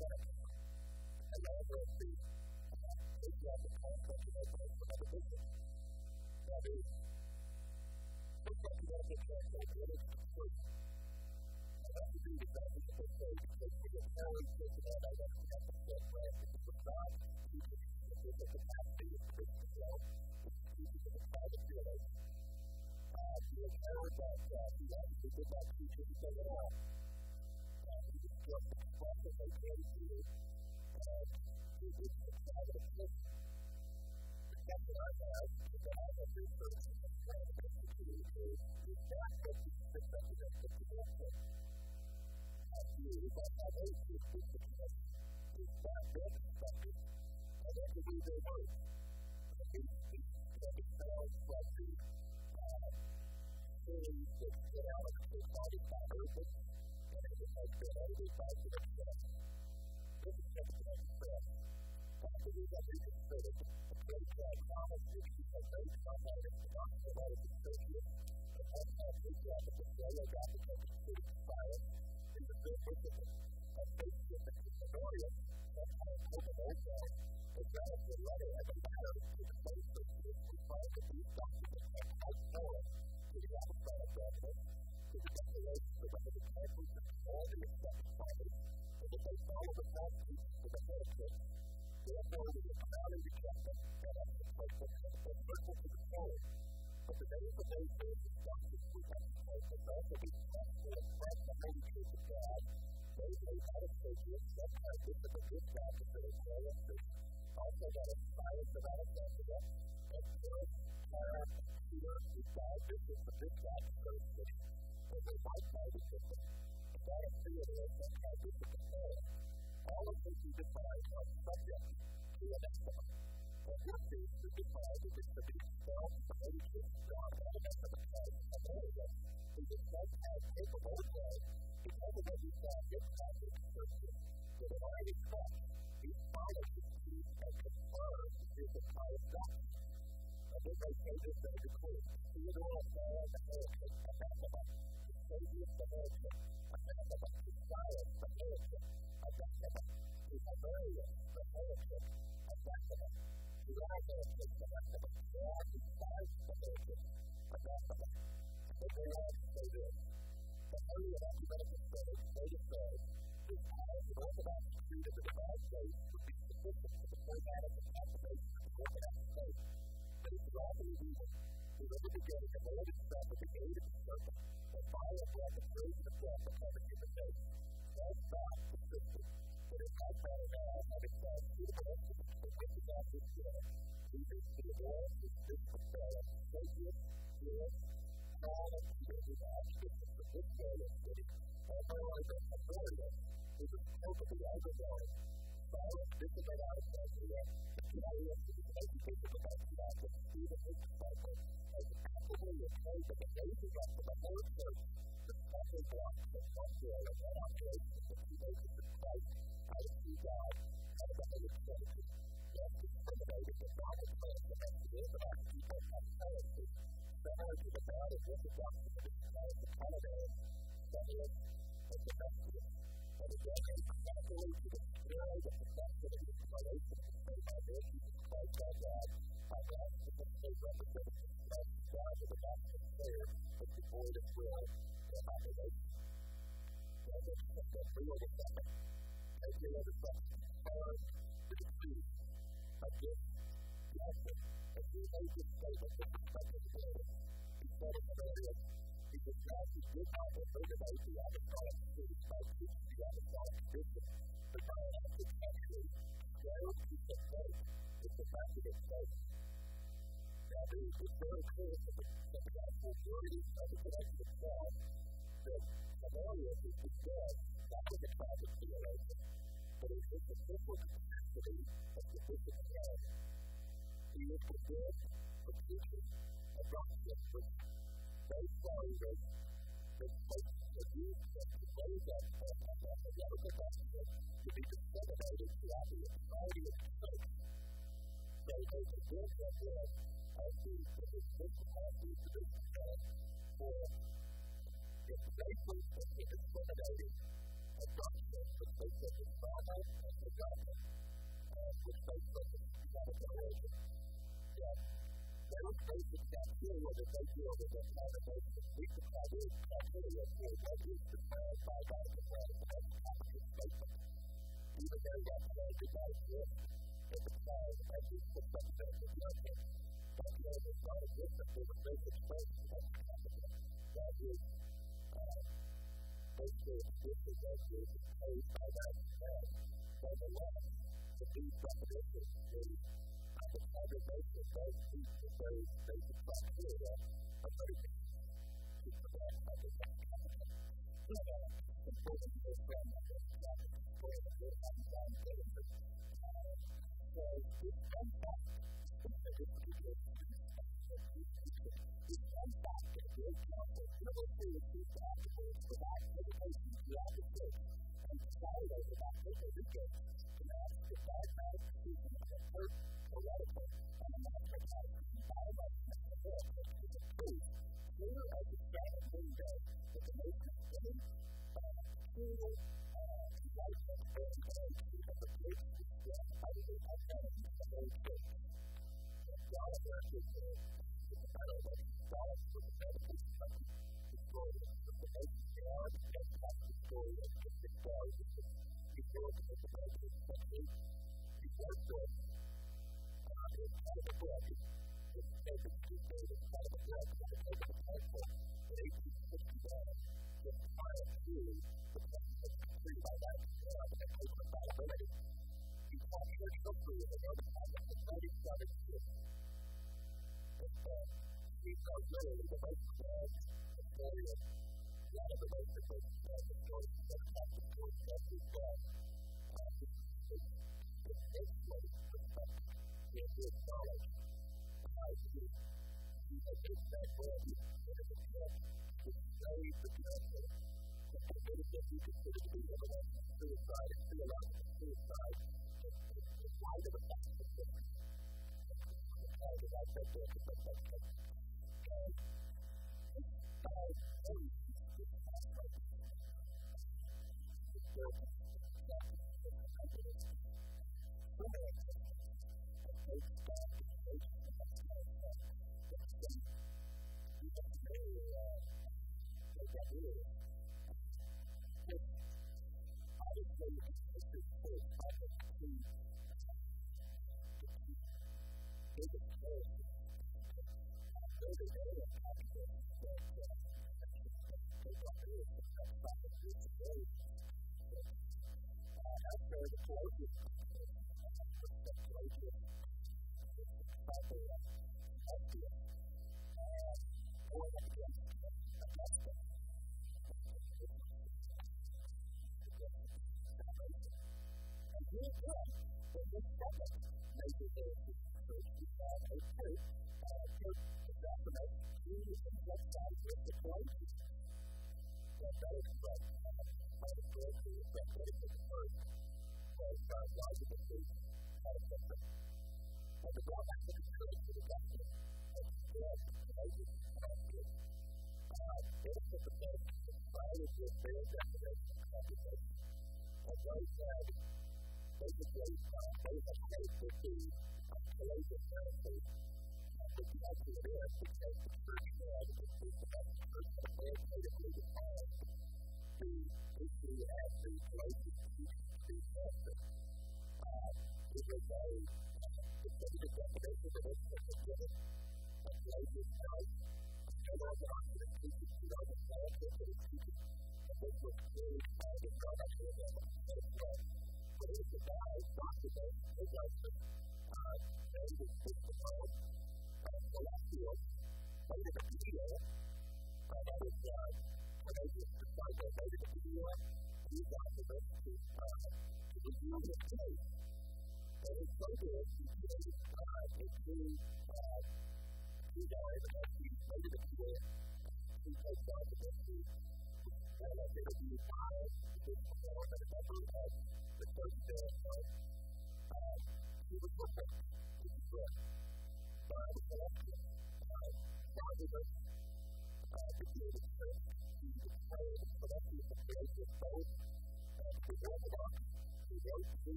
If they think that it's intimidating, a doctrine that they think is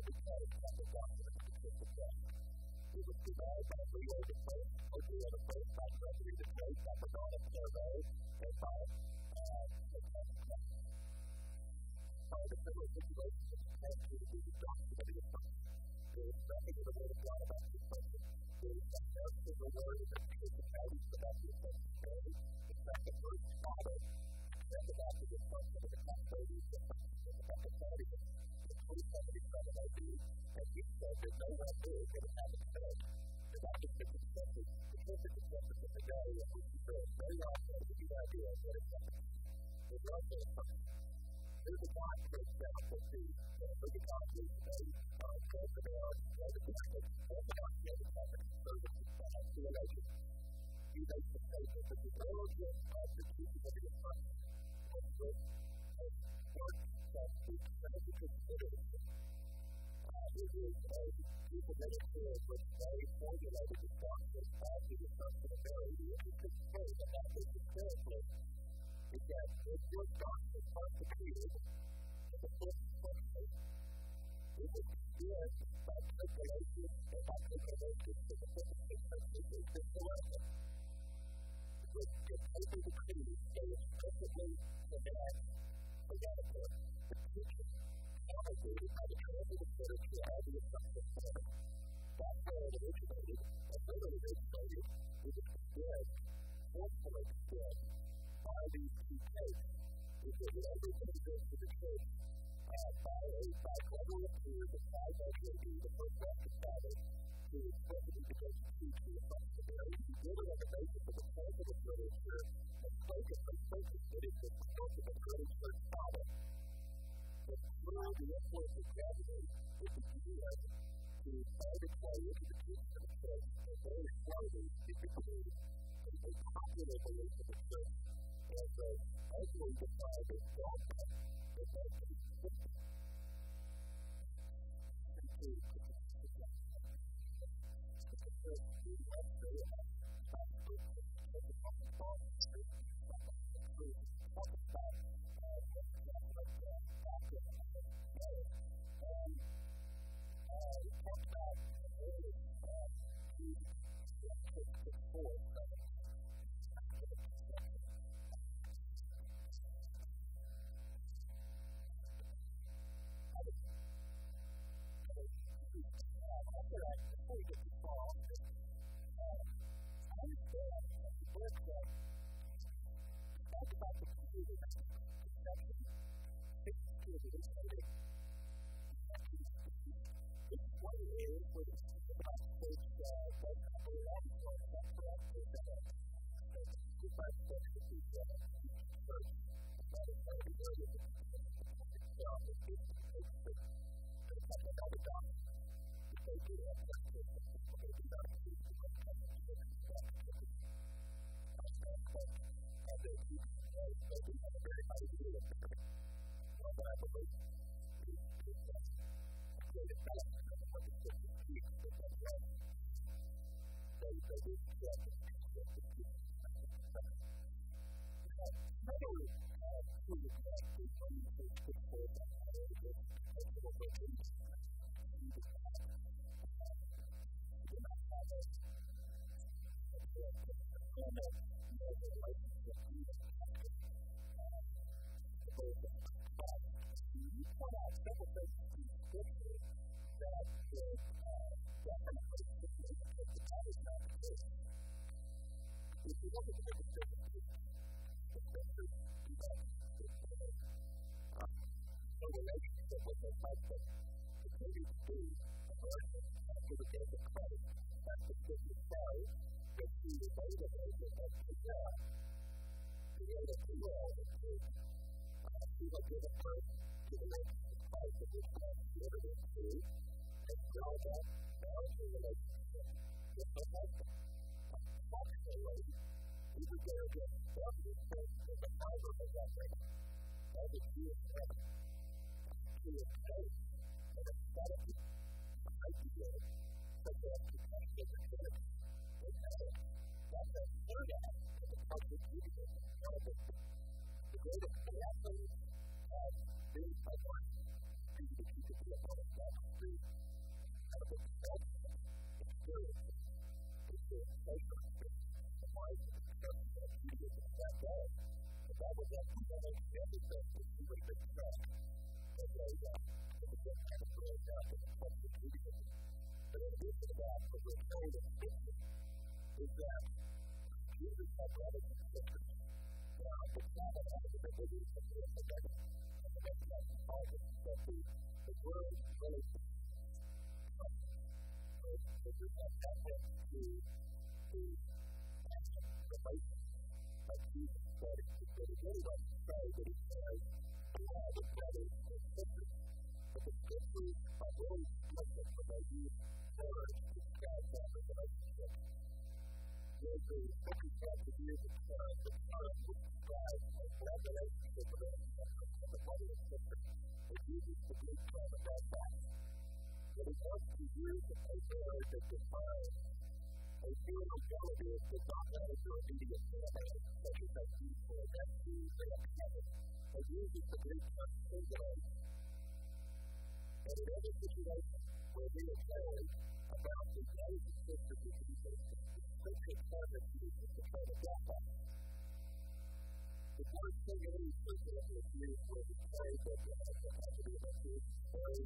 became Catholic doctrine of the Church of God. It was developed by Leo the First, or Leo the First, by Gregory the Great, by the dawn of Survey, and by the Catholic. The similar situations of the country to the doctrine of the assumption. There is nothing in the Word of God about the assumption. There is nothing else in the Word that teaches the values about the assumption theory. In fact, the first father said about the assumption of the possibility of the assumption about the Vatican in 377 AD, and he said that no one knew what it happened said. The Vatican accepted the perfect acceptance of the day, and we said very often has a good idea of what it happened. There's also assumption. There's a God, for example, the God is a Orthodox, conservative theologian. He makes the statement that the origin of the teaching of the assumption was with a work that speaks to consideration. It is a piece of literature which they formulated the doctrine of the assumption of Mary. The interesting thing about this historically is that this was doctrine constituted in the 4th century. It was experienced by speculation and by speculation in the 5th and 6th century is historical. It was able to create a explicitly connect together the teaching promulgated by the Catholic Church of the assumption theory. That's where it originated, and where it originated is experienced, forcefully experienced, by these two takes, is that whatever things into the church by global appears and by JD, the first Webster father, who is presently began to teach the assumption theory, he really on the basis of the positive literature and focused that is the source of the early church father. But through the influence of gravity, it began to find its way into the teaching of the church, and very slowly it became a popular belief of the church. And so, ultimately defined as dogma, as that to be consistent. that we have a family that we would expect as a kind of growing up in the culture of Judaism. But in addition to that, what we're told in Scripture is that Jesus had brothers and sisters. Now, it's not that I was a belief in the Bible, and the next time we call it, that the word really is a reference to the relation of Jesus Christ. But it really doesn't say that he says he had his brothers and sisters. But the scriptures are really explicit when they use words to describe that relationship. There's a circumstance of years of time, the term which describes a blood relationship of a brother and sister. It uses the Greek term of that fact. But it wants to use a word that defines a human relative does not manage your immediate family, such as that used for a nephew, they have covered. It uses the Greek term Sungenis. And in every situation where we are told about the brothers and sisters of Jesus, the scripture tells us to use the term of that. The word Sungenis, for example, is used for the story that has to be about Jesus' story.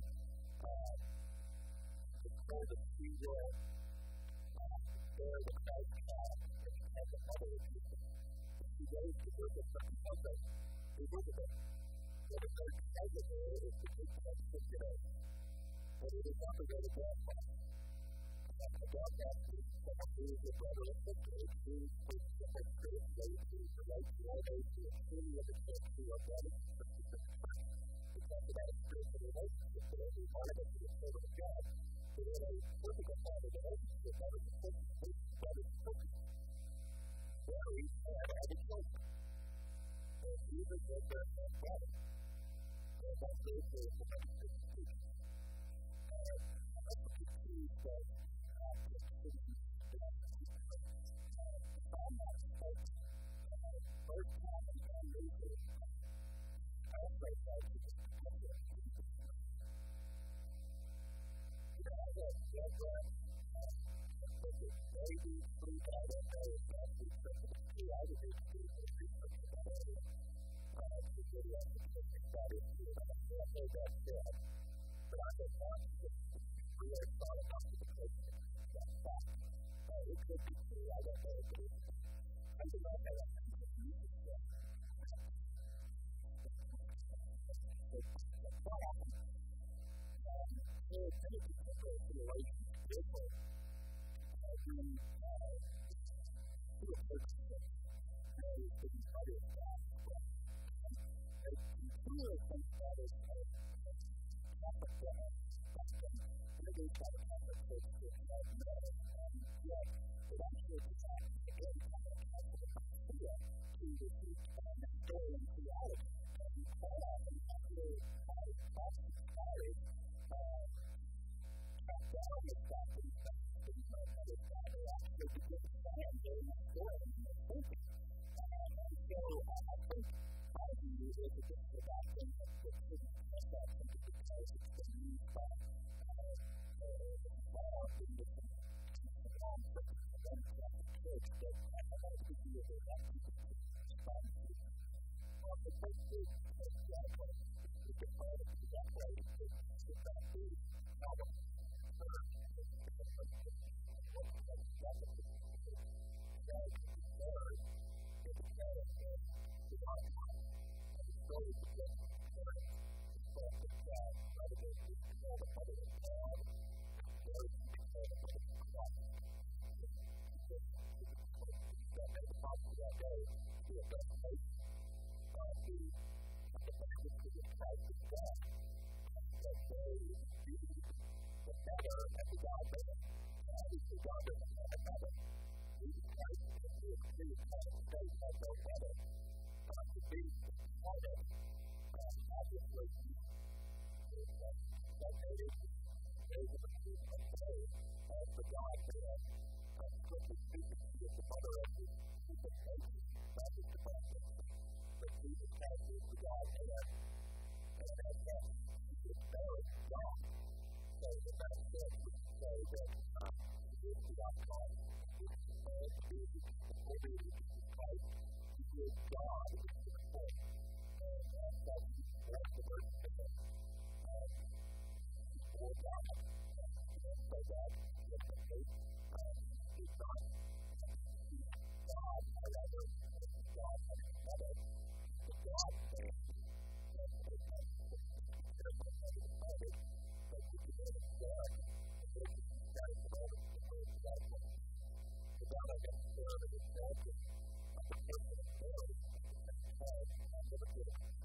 The story that she will bear the Christ child and she has a mother of Jesus. And she goes to visit certain husband, Elizabeth. And the first husband there is the Greek term Sungenis. And it is not the word of grandfather. The grandfather is someone who is a brother and sister. It means for simple spiritual reasons, the right to all those who are truly of the church who are brothers and sisters of the church. It talks about a spiritual relationship that every one of us is a servant of God. So in a physical kind of relationship, brothers and sisters, brothers and sisters. Mary had all the children. And Jesus was their brother. And that's the issue of the relationship. That's the key that first time we can move it. I pray that we can come to it. I have said that the baby food I don't know is actually something too. I would need to do some research about it. To really understand that issue. And I can't say that's dead. But I have not really thought about the question of that fact. It could be true. I don't know if it is. I do not know if it is true. What happened? There is many particular situations in Israel who do a purchase that is to be part of that. And two of the things that is Catholic maybe it's not a Catholic church that you have met, and yet it actually protects against Catholic idea to receive story and theology. And quite often, actually, Protestant scholars track down the fact that these things might have been found or actually begin to stand during the story and the thinking. And so I think my view is that this is a doctrine that shouldn't have that simply because it's been used by God point. And that's the rest of it. Before God, so that is the case. It's not God, however, God has another. The God thing, and it's not there's no other about it, but if you know it's God, and there's that is all the word God wants. Without necessarily the example of the person of God, because I'm never good at it.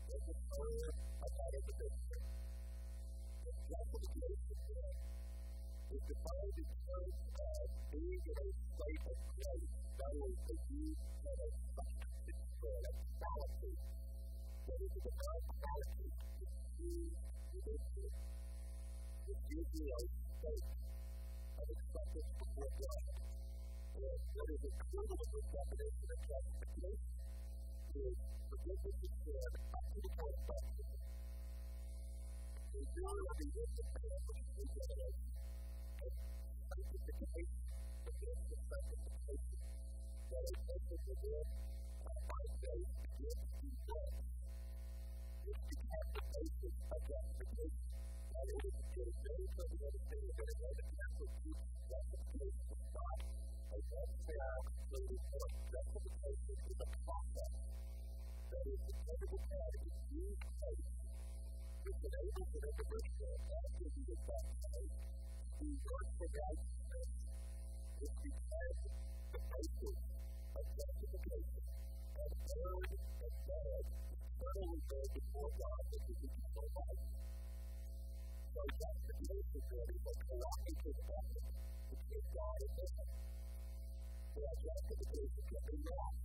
was the third of that individual. The justification then is defined in terms of being in a state of grace, that is, the use of a substance or a quality that is a divine quality to use within you. It gives you a state of acceptance before God. And what is included in this definition of justification is forgiveness of sin up to the point of baptism. The joy of the innocent man which is regeneration, and sanctification, against the sanctification, that a person within by faith begins to work. This becomes the basis of justification. That is, it is very clearly understood that a Roman Catholic teaches justification is not a one-step completed point. Justification is a process that is dependent upon a huge faith which enables an individual after he is baptized to work for righteousness, which becomes the basis of justification and earned and fed eternally there before God that is eternal life. So justification then is a cooperative effort between God and man. Where justification can be lost.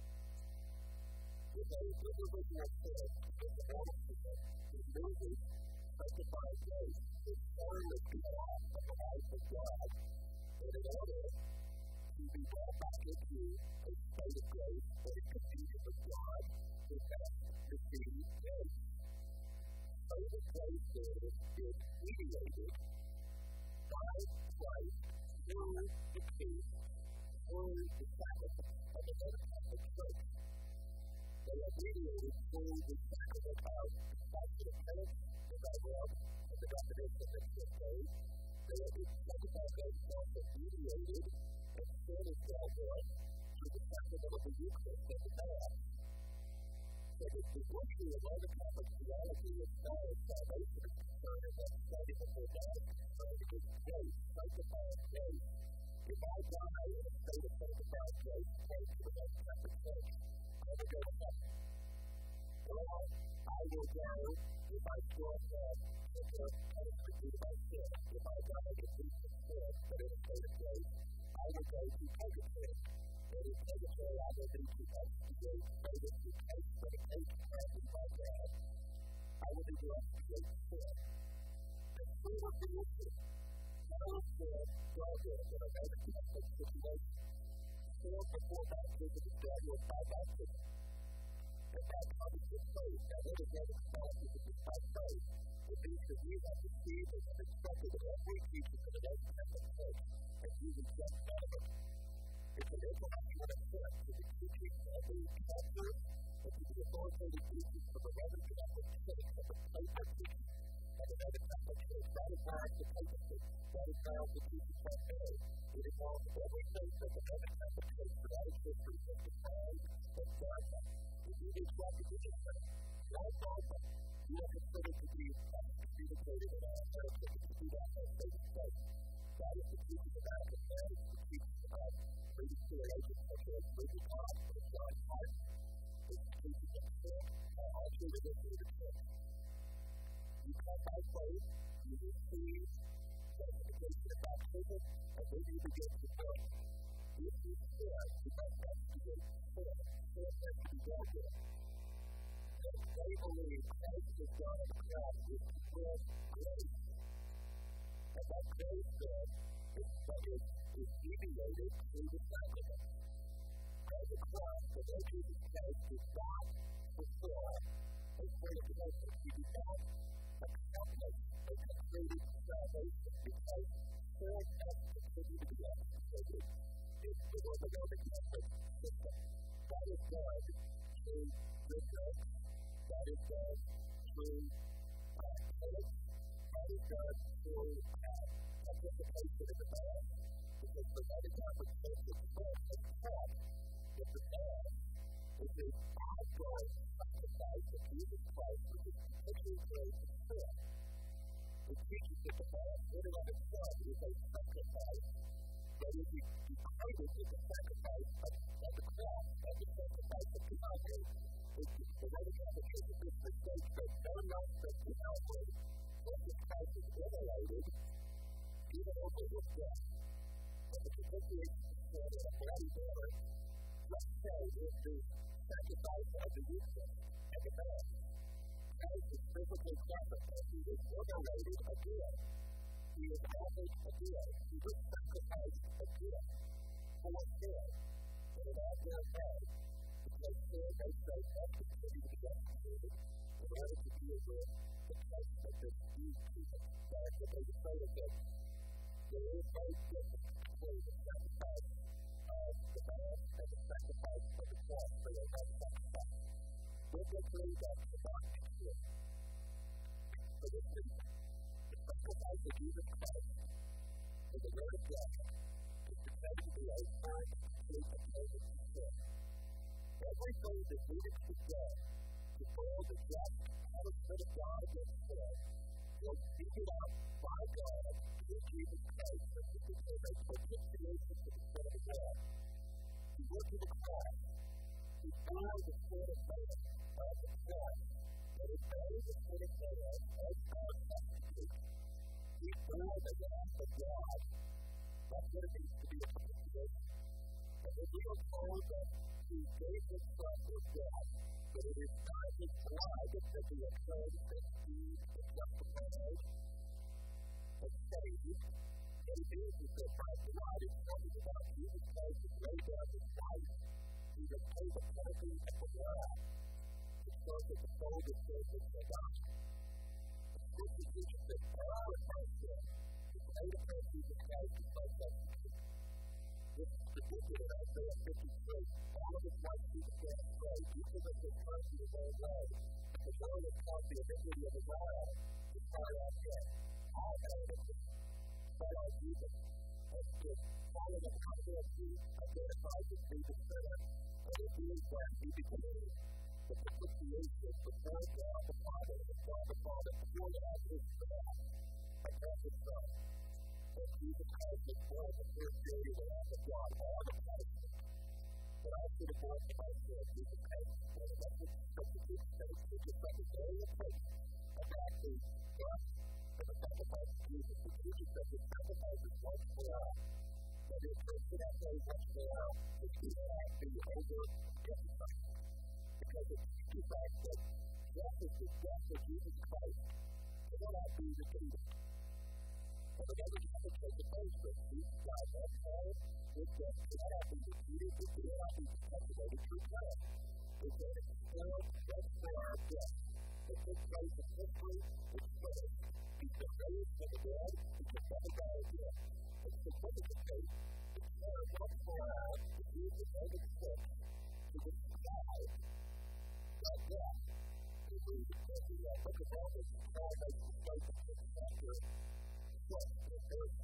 If a individual says in the mortal sin, is losing sanctified grace, is thoroughly cut off from the life of God, and in order to be brought back into a state of grace that is communion with God, he has received grace. So the grace is mediated by Christ through the peace, through the sacrifice of the Roman Catholic Church. They are mediated through the sacrament of confession of penance, as I read in the definition that just made. They are sanctified grace also mediated and sin is dealt with through the sacrament of the Eucharist and the Mass. So the virtue of Roman Catholic theology as far as salvation is concerned and understanding before God is concerned is grace, sanctified grace. If I die in a state of sanctified grace, according to the Roman Catholic Church, I will go to heaven. Or I will go if I still have the punishment due to my sin. If I die in a state of sin, but in a state of grace, I will go to purgatory. And in purgatory, I will be to expiate stated to take medication granted by God. I will be to expiate sin. And through revolution, all sin does it in a Roman Catholic situation. Sin before baptism is dealt with by baptism. And that comes with faith. Now, what is that baptism is by faith? It means that we have received and have accepted every teaching of the Roman Catholic Church, and we reject none of it. It's an intellectual assent to the teachings of the Webster and to the authoritative teachings of the Roman Catholic Church of the Papist teachings of the Roman Catholic Church. That involves the papacy. That involves the teachings of Mary. It involves everything that the Roman Catholic Church throughout its history has defined and done. If you reject the teaching, like dogma, you are considered to be excommunicated in our America if you do that in a state of faith. That is the teaching of Vatican II, the teaching of British theologians such as Richard Hahn and John Hahn. It's the teaching of sin, all through the history of the Church. You come by faith, you receive justification of baptism, and then you begin to work. If you sin, you must expiate sin. Sin has to be dealt with. And they believe Christ has done on the cross with grace. And that grace then is mediated through the sacrament. On the cross, the Lord Jesus Christ did not fulfill a point of devotion. He did not accomplish a completed salvation because sin has to continue to be executed in the Roman Catholic system. That is done through goodness. That is done through penance. That is done through participation in the Mass. Because the Roman Catholic Church itself has taught that the Mass is an ongoing sacrifice of Jesus Christ, which is particularly great in sin. It teaches that the Mass, in and of itself, is a sacrifice that is equated with the sacrifice of the cross and the sacrifice of Calvary. The Roman Catholic Church officially states that no aspect of Calvary was the Christ is immolated, even over his death. But the propitiation said in a bloody banner, let's say is the sacrifice of the Eucharist and the Mass. Christ is physically sacrificed. He is immolated again. He is offered again. He was sacrificed again for sin. And it all goes back because sin, they say, has to continue to be executed in order to deal with the case of this Jewish people. That's what they decided that there is no difference between the sacrifice of the Mass and the sacrifice of the cross. They are not sacrifice. Biblically, that's the doctrine here. For this reason, the sacrifice of Jesus Christ for the Word of God is declared to be a firm, complete atonement for sin. Everything that needed to be done to bear the just punishment of God against sin was meted out by God through Jesus Christ as he became a propitiation for the sin of the world. He went to the cross. He bore the sin of man on the cross. And he buried the sin of man as God substitute. He bore the wrath of God. That's what it means to be a propitiation. And when we are told that he gave his son for death, but it is not his blood that we have cleansed and used and justified and saved. What it is that by blood is talking about Jesus Christ has laid down his life. He has paid the penalty of the wrath. It shows that the soul of sin is forgotten. The scripture teaches that all of our sin is laid upon Jesus Christ as our substitute. This is predicted in Isaiah 53. All of his life Jesus Christ prayed, each of us has turned to his own way. The Lord has caused the iniquity of his eye to cry out yet. All our iniquity. But our Jesus has stood following the covenant of you, identified as being the sinner, and in doing that he became the propitiation before God the Father, and God the Father poured out his wrath upon his Son. And Jesus Christ was born the first day of the wrath of God, all the punishment. But I should have borne for my sin, Jesus Christ was born, and that's what the substitute says. It's just like a very important about the death and the sacrifice of Jesus. The Jesus that his sacrifice is once for all. That his person that day once for all, which he had to be over emphasized. Because it teaches us that death is the death of Jesus Christ cannot be defeated. And the other Catholic Church opposed this. Jesus died once for all. This death cannot be defeated. It cannot be perpetuated through time. It's an external just for our death. It took place in history. It's finished. He's been raised from the dead. He can never die again. It's significantly declared once for all to use the Roman Church to describe that death. We read in the book of Romans, Paul makes the statement in chapter 6 in verse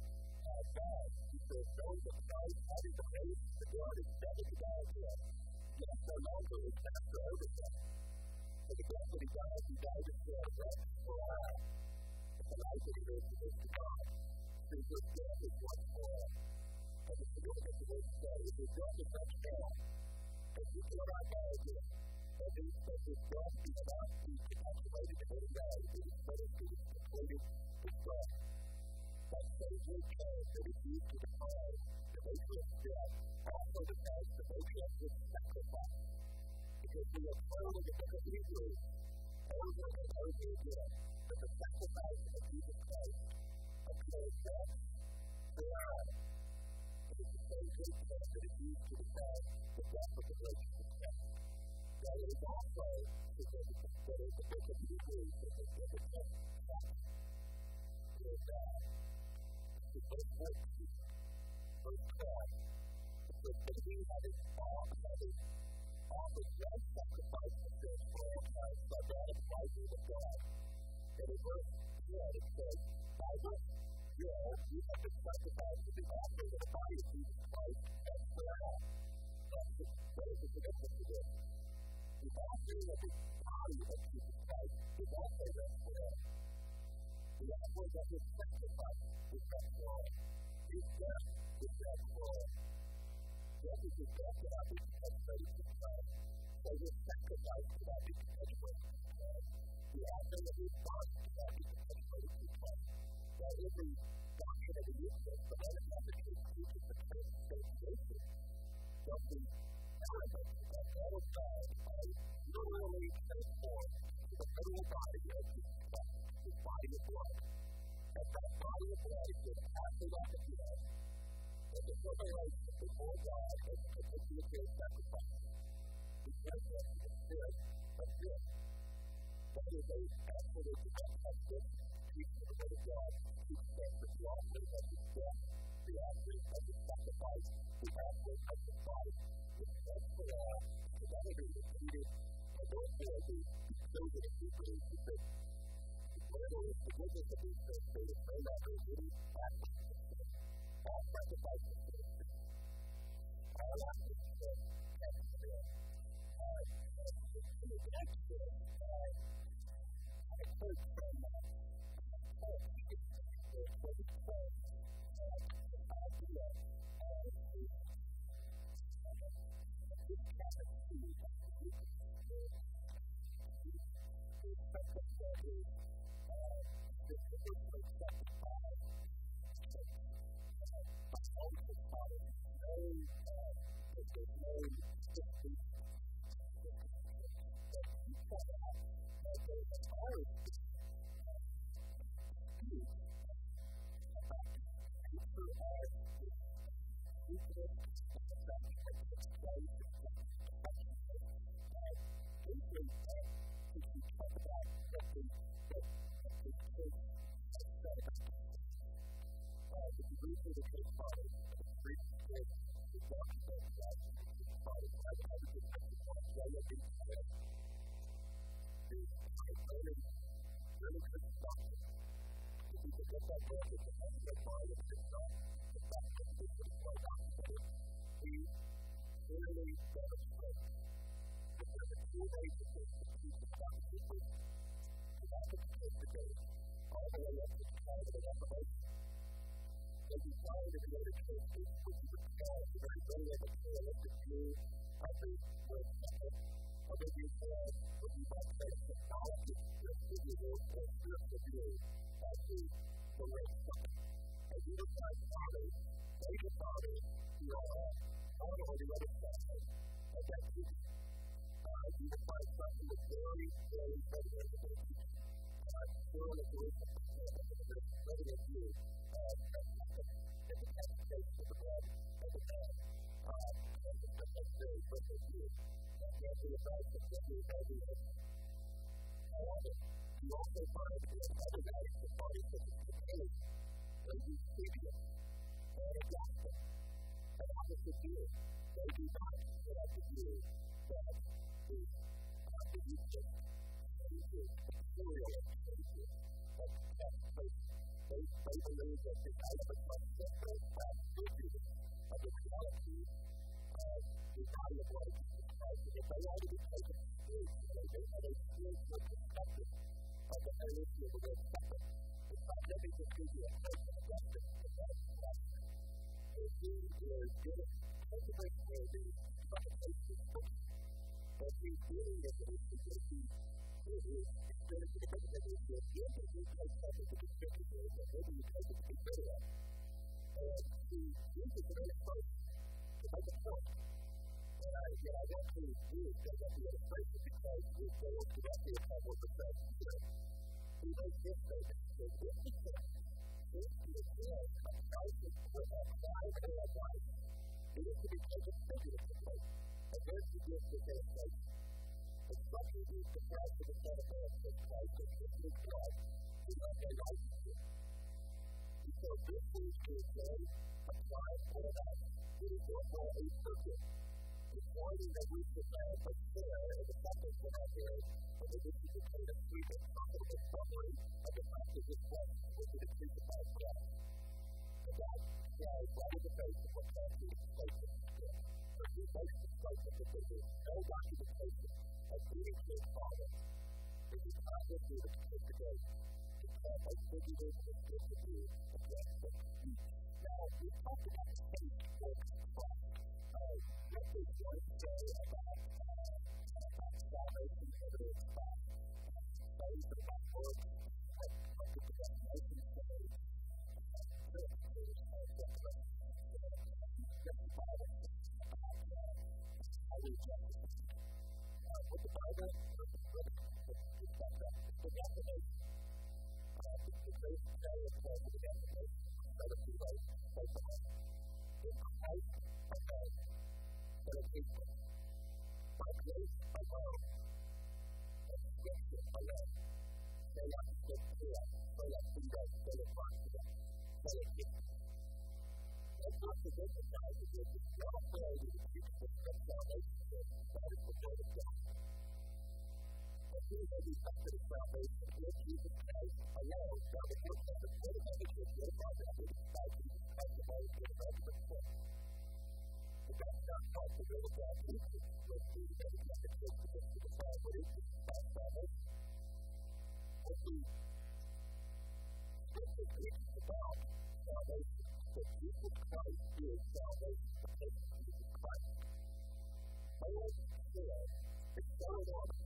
5. He says, those of Christ having been raised from the dead is never to die again. Yet no longer is master over them. For the death that he died in sin once for all. The life that he lives is to God. Through his death is once for all. And the significance of this day is his death is such now, that he cannot die again. And means that his death cannot be perpetuated in any way. It is finished, it is concluded, it's done. That same word term that is used to define the nature of death also defines the nature of his sacrifice. Because we are told in the book of Hebrews over and over again that the sacrifice of Jesus Christ occurs once for all. It is the same word term that is used to define the death of the righteous Christ. Now it is also significant that in the book of Hebrews it is significant that the first 14, verse 12, it says that he having offered one sacrifice for sin for all time by that of Christ of God. And in verse 10 it says, by which you have been sacrificed to be offered in the body of Jesus Christ once for all. That is the significance of this. The offering of the body of Jesus Christ is also once for all. The offering of his sacrifice is once for all. His death is once for all. Death is his death cannot be perpetuated through time. so his sacrifice to that is perpetuated. The action of response to that is perpetuated through Christ. That every doctrine of the universe, the Romanist teaches the transubstantiation of the elements that all of God are literally transformed to the literal body of Jesus Christ, his body of blood. As that body of blood is just passing off at the end, and the revelation before God as a propitiatory sacrifice. The essence of the spirit of this. That is a absolute fantastic piece of the word of God. He says that the offering of his death, the offering of his sacrifice, the offering of his body, is once for all, to never be repeated, and therefore the children of Hebrews who said, whatever is the goodness of these things, there is no longer any action of sin. All sacrifices of sin. All actions of sin can be sin. In advance to this, I heard from Karl Keating, the British poet, the idea of this Catholic seed of the Eucharist. The subject that is this original sacrifice, my own father, there's no distinction. salvation, whether it's by faith or by works, what the definition says. What the Bible the definition. The faith today is called the definition. Another two ways to say that. In Christ alone, that is equal. By grace alone, and Scripture alone. Say it stood still, say it freed us, say it brought us, say it given. That's what the emphasizes is the self-failure to keep the system of salvation. That is the word of God. And he may be something of salvation with Jesus Christ alone. God is not the word of God is the word of God that is by Jesus Christ alone for the rest of the world. But that's not what the word of God teaches. Let's see that it's not the case to get to the Bible, but it's about salvation. Let's see. Scripture teaches about salvation. That Jesus Christ is salvation because of Jesus Christ. Paul said, it's so honest.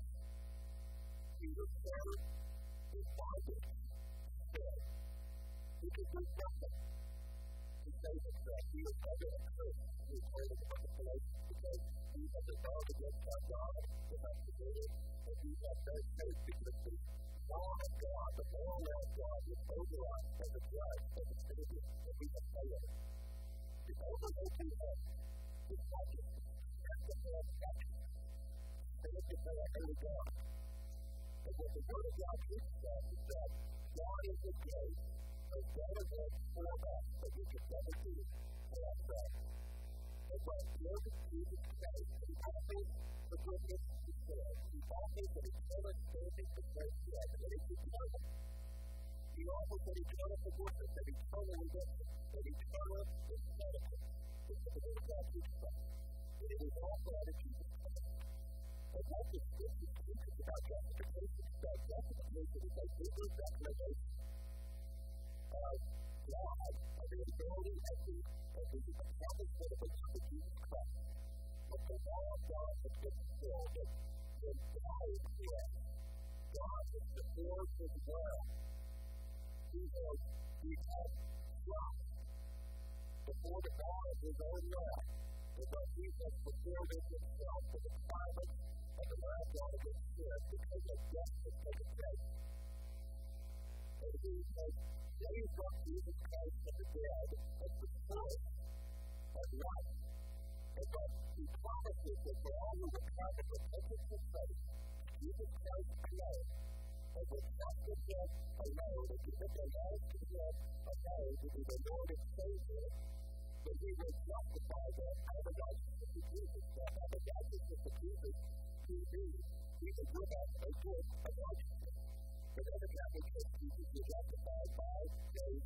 He referred to bondage, said, he could do nothing to save himself. He was under a curse. He was told in the book of Galatians because he has rebelled against our God, the Creator, and he has no faith because the law of God, the moral law of God, is over us as a judge, as a Savior, and we can fail. The only hope we have is righteousness. That's the man of righteousness. Faith is our holy God. And what the Word of God teaches us is that God is the grace as well as it for us that we can never do for ourselves. And by Lord Jesus Christ, He offers forgiveness to sin. He offers an eternal standing for grace to us, and it's eternal. He offers an eternal forgiveness, an eternal redemption, an eternal inheritance. This is the Word of God teaches us. And it is all found in Jesus Christ. And what the Scripture teaches about justification is that justification is a legal declaration of God, of the ability of the promised benefits of Jesus Christ. But the law of God has been fulfilled that when God is here, God is before His will. He has trust before the law of His own will. Because He has fulfilled it Himself for the requirements of the law of God against sin because of death has taken place. And He has raised up Jesus Christ from the dead as the source of life. And that He promises that for all who will come and repentance and faith, Jesus Christ alone, and will trust in Him alone, and give their lives to Him alone to be the Lord and Savior, that He will justify them by the righteousness of Jesus, not by the righteousness of Jesus, who He will give us a gift of righteousness. But other Catholic Church Jesus is justified by faith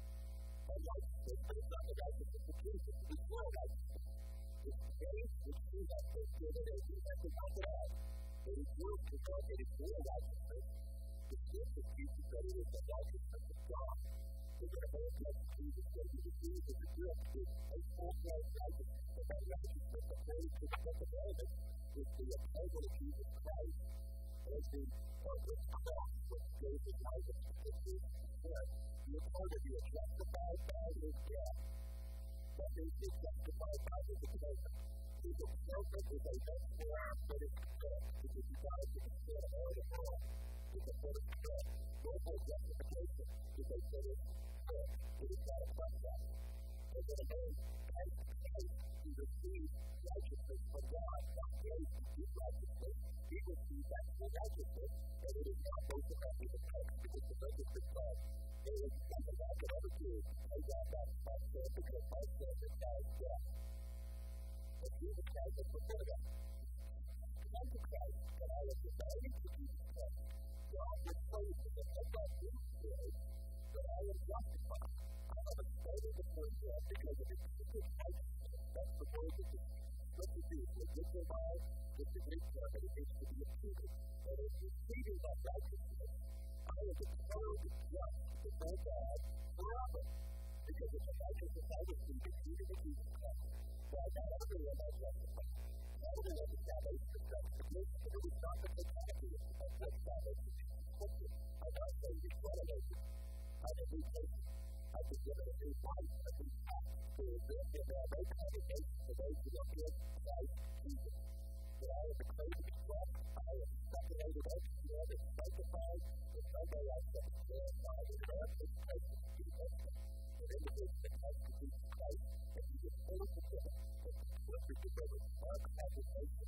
and righteousness, but it's not the righteousness of Jesus, it's your righteousness. It's faith which He has fulfilled, and He has to work it out. It is yours because it is your righteousness. The Scripture teaches that it is the righteousness of God. So that a whole text of Jesus says that the Jews is a gift to a full-blown righteousness. And that righteousness, according to the book of Romans, is the approval of Jesus Christ as the cross which gave His righteousness to Jesus Christ. The authority is justified by His death. That means He is justified by His atonement. His atonement is a death for us that is correct, because He died for the sin of all the world. It's a sort of correct. Therefore, justification is a sort of correct. It is not a contract. And when a man has faith, he receives righteousness from God, not grace to do righteousness. He receives actual righteousness, and it is not based upon His atonement, because the register says there is nothing I can ever do, and God not my sin, because my sin is now death. And Jesus Christ has fulfilled that. Come to Christ, and I am devoted to Jesus Christ. God has praised Him, and God is good, but I am justified. I have a standing before Him because of His secret righteousness. That's the word that the Scripture uses. It's dignified, it's the Greek term, and it means to be imputed. And it's receiving that righteousness. I am declared just before God forever because of the righteousness I received imputed in Jesus Christ. Well, not everyone has justified. Not everyone is salvation is justification. It is not the totality of what salvation is. I'm not saying it's revelation. I'm a new person. I've been given a new life, a new path. There are no condemnation for those who are in Christ Jesus. That I am declared in Christ, I am separated unto Him and sanctified, and someday I shall be glorified in earth and presence to the Lord. An individual that comes to Jesus Christ, and He is fully forgiven, and He is perfect in every mark of condemnation.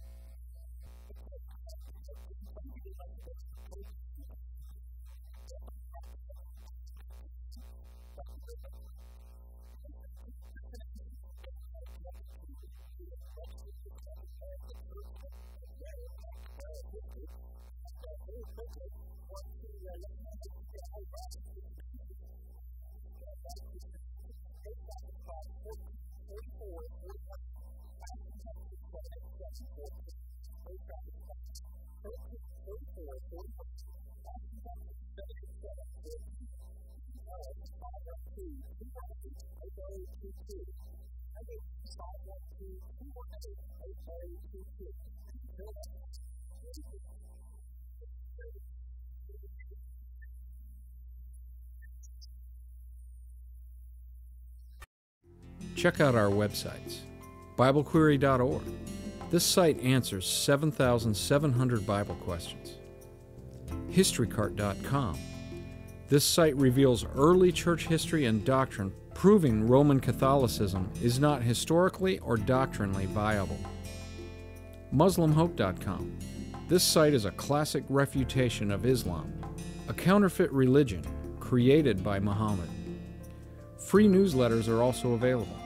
Check out our websites. BibleQuery.org. This site answers 7,700 Bible questions. HistoryCart.com. This site reveals early church history and doctrine, proving Roman Catholicism is not historically or doctrinally viable. MuslimHope.com. This site is a classic refutation of Islam, a counterfeit religion created by Muhammad. Free newsletters are also available.